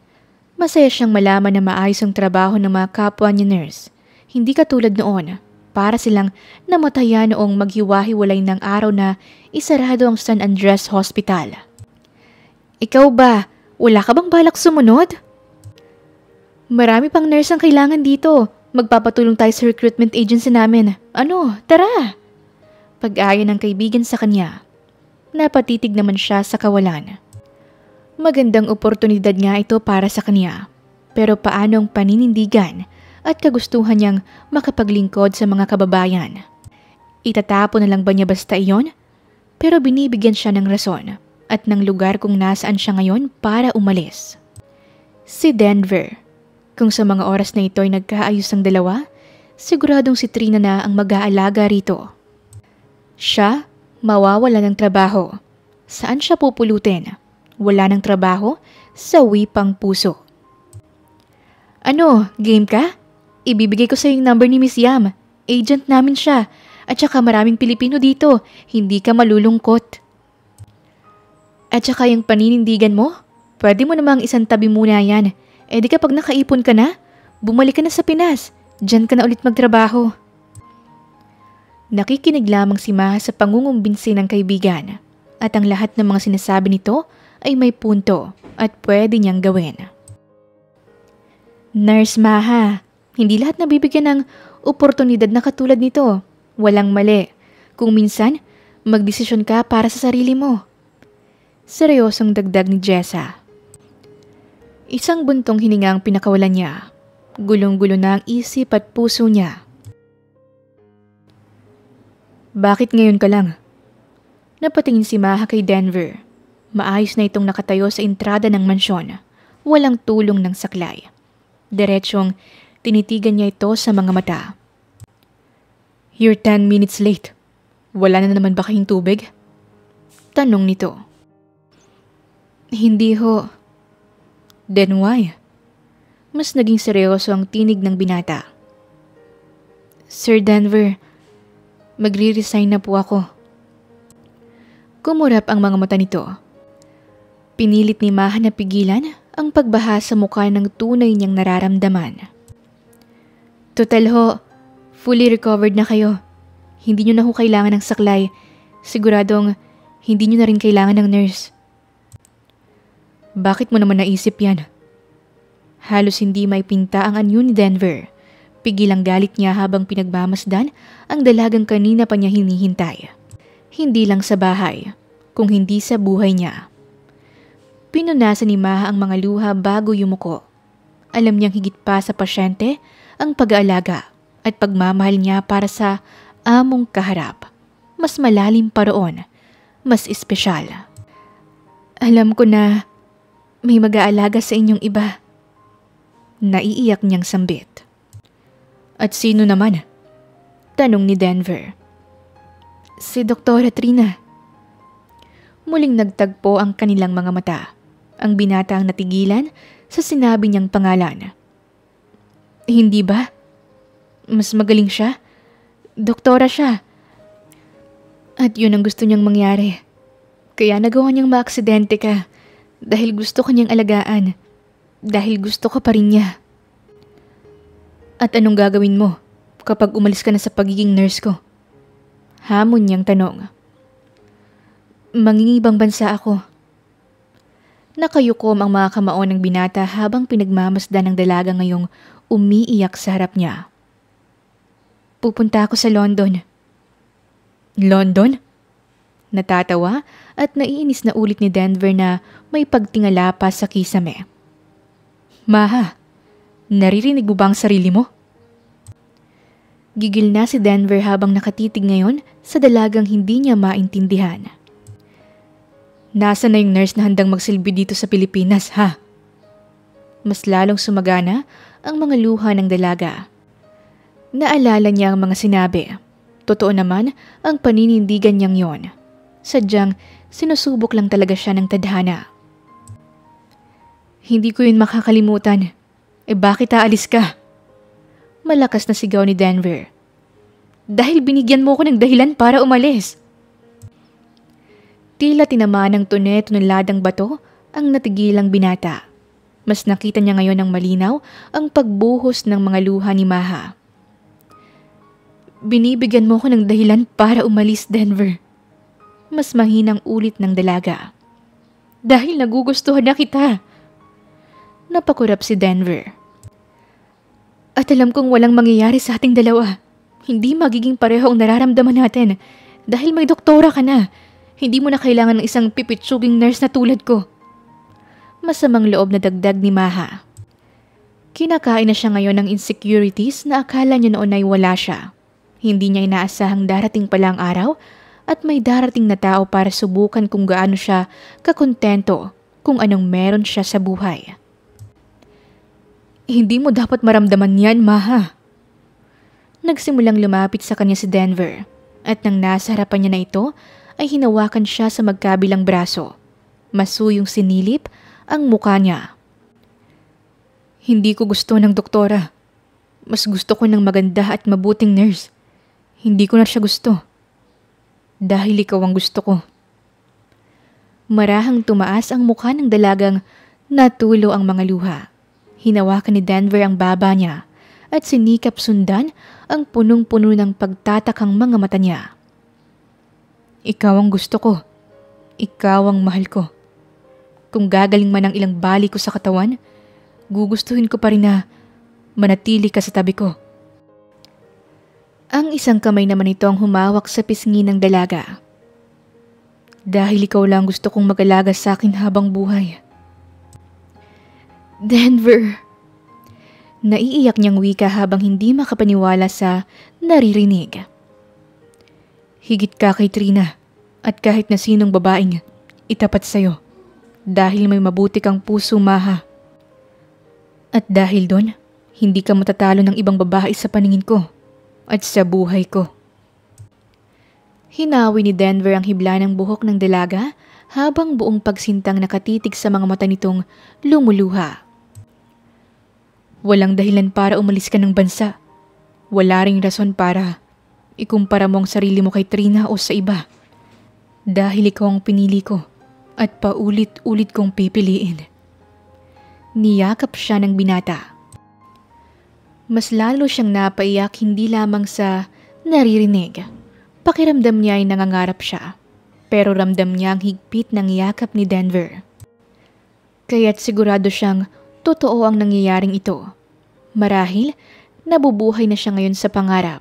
Masaya siyang malaman na maayos ang trabaho ng mga kapwa niya nurse. Hindi katulad noon. para silang namatayan noong maghiwa-hiwalay ng araw na isarado ang San Andres Hospital. Ikaw ba? Wala ka bang balak sumunod? Marami pang nurse ang kailangan dito. Magpapatulong tayo sa recruitment agency namin. Ano? Tara! Pag-aya ng kaibigan sa kanya. Napatitig naman siya sa kawalan. Magandang oportunidad nga ito para sa kanya. Pero paanong paninindigan at kagustuhan niyang makapaglingkod sa mga kababayan? Itatapon na lang ba niya basta iyon? Pero binibigyan siya ng rason at ng lugar kung nasaan siya ngayon para umalis. Si Denver. Kung sa mga oras na ito ay nagkaayos ang dalawa, siguradong si Trina na ang mag-aalaga rito. Siya, mawawala ng trabaho. Saan siya pupulutin? Wala ng trabaho? Sa wipang puso. Ano, game ka? Ibibigay ko sa yung number ni Miss Yam. Agent namin siya. At saka maraming Pilipino dito. Hindi ka malulungkot. At saka yung paninindigan mo? Pwede mo namang isang tabi muna yan. Eh di kapag nakaipon ka na, bumalik ka na sa Pinas. Diyan ka na ulit magtrabaho. Nakikinig lamang si Maha sa pangungumbinsi ng kaibigan. At ang lahat ng mga sinasabi nito ay may punto at pwede niyang gawin. Nurse Maha, hindi lahat nabibigyan ng oportunidad na katulad nito. Walang mali. Kung minsan, magdesisyon ka para sa sarili mo. Seryosong dagdag ni Jessa. Isang buntong hininga ang pinakawalan niya. Gulong-gulo na ang isip at puso niya. Bakit ngayon ka lang? Napatingin si Maha kay Denver. Maayos na itong nakatayo sa entrada ng mansyon. Walang tulong ng saklay. Diretsong tinitigan niya ito sa mga mata. You're 10 minutes late. Wala na naman ba kayong tubig? Tanong nito. Hindi ho. Then why? Mas naging seryoso ang tinig ng binata. Sir Denver, magre-resign na po ako. Kumurap ang mga mata nito. Pinilit ni Maha na pigilan ang pagbaha sa mukha ng tunay niyang nararamdaman. Total ho, fully recovered na kayo. Hindi niyo na ho kailangan ng saklay. Siguradong hindi niyo na rin kailangan ng nurse. Bakit mo naman naisip yan? Halos hindi may pinta ang anyo ni Denver. Pigil ang galit niya habang pinagmamasdan ang dalagang kanina pa niya hinihintay. Hindi lang sa bahay, kung hindi sa buhay niya. Pinunasan ni Maha ang mga luha bago yumuko. Alam niyang higit pa sa pasyente ang pag-aalaga at pagmamahal niya para sa among kaharap. Mas malalim pa roon, mas espesyal. Alam ko na may mag-aalaga sa inyong iba. Naiiyak niyang sambit. At sino naman? Tanong ni Denver. Si Doktora Trina. Muling nagtagpo ang kanilang mga mata. Ang binata ang natigilan sa sinabi niyang pangalan. Hindi ba? Mas magaling siya? Doktora siya. At yun ang gusto niyang mangyari. Kaya nagawa niyang maaksidente ka. Dahil gusto ka niyang alagaan. Dahil gusto ka pa rin niya. At anong gagawin mo kapag umalis ka na sa pagiging nurse ko? Hamon niyang tanong. Mangingibang bansa ako. Nakayukom ang mga kamao ng binata habang pinagmamasdan ng dalaga ngayong umiiyak sa harap niya. Pupunta ako sa London. London? Natatawa at naiinis na ulit ni Denver na may pagtingala pa sa kisame. Maha, naririnig mo ba ang sarili mo? Gigil na si Denver habang nakatitig ngayon sa dalagang hindi niya maintindihan. Nasaan na yung nurse na handang magsilbi dito sa Pilipinas, ha? Mas lalong sumagana ang mga luha ng dalaga. Naalala niya ang mga sinabi. Totoo naman ang paninindigan niyang yon. Sadyang sinusubok lang talaga siya ng tadhana. Hindi ko yun makakalimutan. Bakit aalis ka? Malakas na sigaw ni Denver. Dahil binigyan mo ko ng dahilan para umalis. Tila tinamaan ng tunladang bato ang natigilang binata. Mas nakita niya ngayon ng malinaw ang pagbuhos ng mga luha ni Maha. Binibigyan mo ko ng dahilan para umalis, Denver. Mas mahinang ulit ng dalaga. Dahil nagugustuhan na kita. Napakurap si Denver. At alam kong walang mangyayari sa ating dalawa. Hindi magiging pareho ang nararamdaman natin. Dahil may doktora ka na. Hindi mo na kailangan ng isang pipitsuging nurse na tulad ko. Masamang loob na dagdag ni Maha. Kinakain na siya ngayon ng insecurities na akala niya noon ay wala siya. Hindi niya inaasahang darating pala ang araw at may darating na tao para subukan kung gaano siya kakontento kung anong meron siya sa buhay. Hindi mo dapat maramdaman yan, Maha. Nagsimulang lumapit sa kanya si Denver at nang nasa harapan niya na ito ay hinawakan siya sa magkabilang braso. Masuyong sinilip ang mukha niya. Hindi ko gusto ng doktora. Mas gusto ko ng maganda at mabuting nurse. Hindi ko na siya gusto. Dahil ikaw ang gusto ko. Marahang tumaas ang mukha ng dalagang natulo ang mga luha. Hinawakan ni Denver ang baba niya at sinikap sundan ang punong-puno ng pagtatakang mga mata niya. Ikaw ang gusto ko. Ikaw ang mahal ko. Kung gagaling man ang ilang bali ko sa katawan, gugustuhin ko pa rin na manatili ka sa tabi ko. Ang isang kamay naman ito ang humawak sa pisngi ng dalaga. Dahil ikaw lang gusto kong mag-alaga sa akin habang buhay. Denver! Naiiyak niyang wika habang hindi makapaniwala sa naririnig. Higit ka kay Trina at kahit na sinong babaeng itapat sa'yo. Dahil may mabuti kang puso, Maha. At dahil doon, hindi ka matatalo ng ibang babae sa paningin ko at sa buhay ko. Hinawi ni Denver ang hibla ng buhok ng dalaga habang buong pagsintang nakatitig sa mga mata nitong lumuluha. Walang dahilan para umalis ka ng bansa. Wala ring rason para ikumpara mo ang sarili mo kay Trina o sa iba. Dahil ikaw ang pinili ko at paulit-ulit kong pipiliin. Niyakap siya ng binata. Mas lalo siyang napaiyak hindi lamang sa naririnig. Pakiramdam niya ay nangangarap siya. Pero ramdam niya ang higpit ng yakap ni Denver. Kaya't sigurado siyang totoo ang nangyayaring ito. Marahil, nabubuhay na siya ngayon sa pangarap.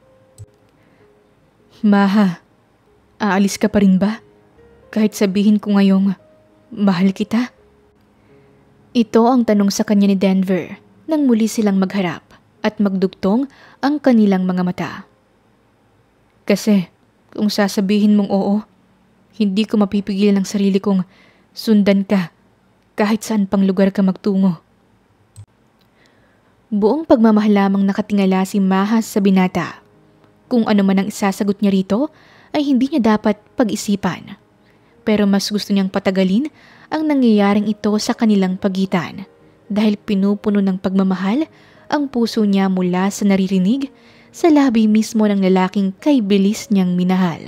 Maha, aalis ka pa rin ba? Kahit sabihin ko ngayong, mahal kita? Ito ang tanong sa kanya ni Denver nang muli silang magharap at magdugtong ang kanilang mga mata. Kasi kung sasabihin mong oo, hindi ko mapipigilan ang sarili kong sundan ka kahit saan pang lugar ka magtungo. Buong pagmamahal lamang nakatingala si Maha sa binata. Kung ano man ang isasagot niya rito ay hindi niya dapat pag-isipan. Pero mas gusto niyang patagalin ang nangyayaring ito sa kanilang pagitan dahil pinupuno ng pagmamahal ang puso niya mula sa naririnig sa labi mismo ng lalaking kay bilis niyang minahal.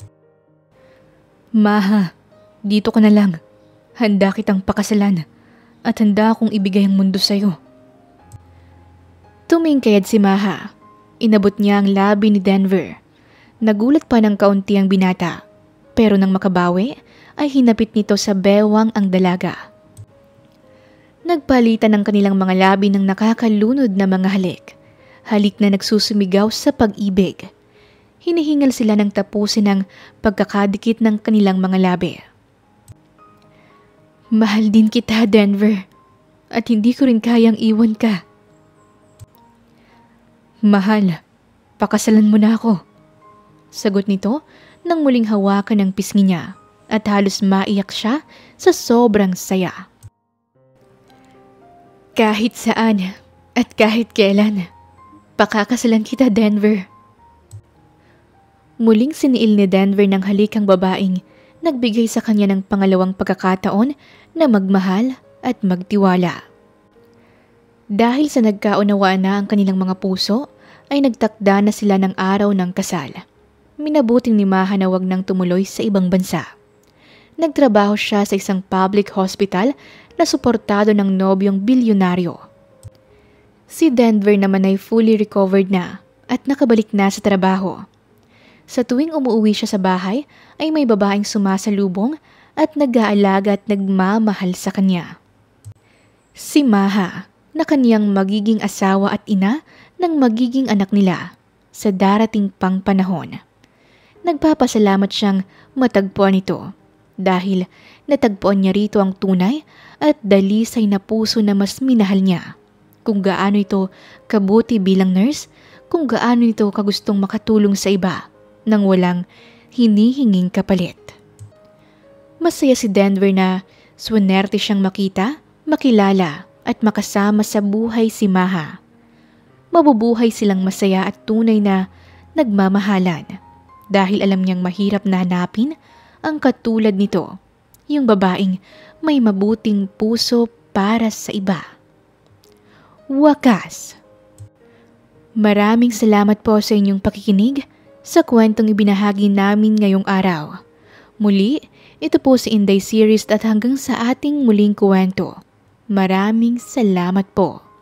Maha, dito ka na lang. Handa kitang pakasalan at handa akong ibigay ang mundo sa'yo. Tumingkayad si Maha. Inabot niya ang labi ni Denver. Nagulat pa ng kaunti ang binata. Pero nang makabawi, ay hinapit nito sa bewang ang dalaga. Nagpalitan ng kanilang mga labi ng nakakalunod na mga halik. Halik na nagsusumigaw sa pag-ibig. Hinihingal sila ng tapusin ang pagkakadikit ng kanilang mga labi. Mahal din kita, Denver. At hindi ko rin kayang iwan ka. Mahal, pakasalan mo na ako. Sagot nito nang muling hawakan ang pisngi niya at halos maiyak siya sa sobrang saya. Kahit saan at kahit kailan, pakakasalan kita, Denver. Muling siniil ni Denver ng halik ang babaeng nagbigay sa kanya ng pangalawang pagkakataon na magmahal at magtiwala. Dahil sa nagkaunawaan na ang kanilang mga puso, ay nagtakda na sila ng araw ng kasal. Minabuting ni Maha na wag nang tumuloy sa ibang bansa. Nagtrabaho siya sa isang public hospital na suportado ng nobyong bilyonaryo. Si Denver naman ay fully recovered na at nakabalik na sa trabaho. Sa tuwing umuwi siya sa bahay ay may babaeng sumasalubong at nag-aalaga at nagmamahal sa kanya. Si Maha na kaniyang magiging asawa at ina ng magiging anak nila sa darating pang panahon. Nagpapasalamat siyang matagpuan ito dahil natagpuan niya rito ang tunay at dalisay na puso na mas minahal niya. Kung gaano ito kabuti bilang nurse, kung gaano ito kagustong makatulong sa iba nang walang hinihinging kapalit. Masaya si Denver na swinerte siyang makita, makilala at makasama sa buhay si Maha. Mabubuhay silang masaya at tunay na nagmamahalan dahil alam niyang mahirap na hanapin ang katulad nito, yung babaeng may mabuting puso para sa iba. Wakas. Maraming salamat po sa inyong pakikinig sa kwentong ibinahagi namin ngayong araw. Muli, ito po si Inday Series at hanggang sa ating muling kwento. Maraming salamat po.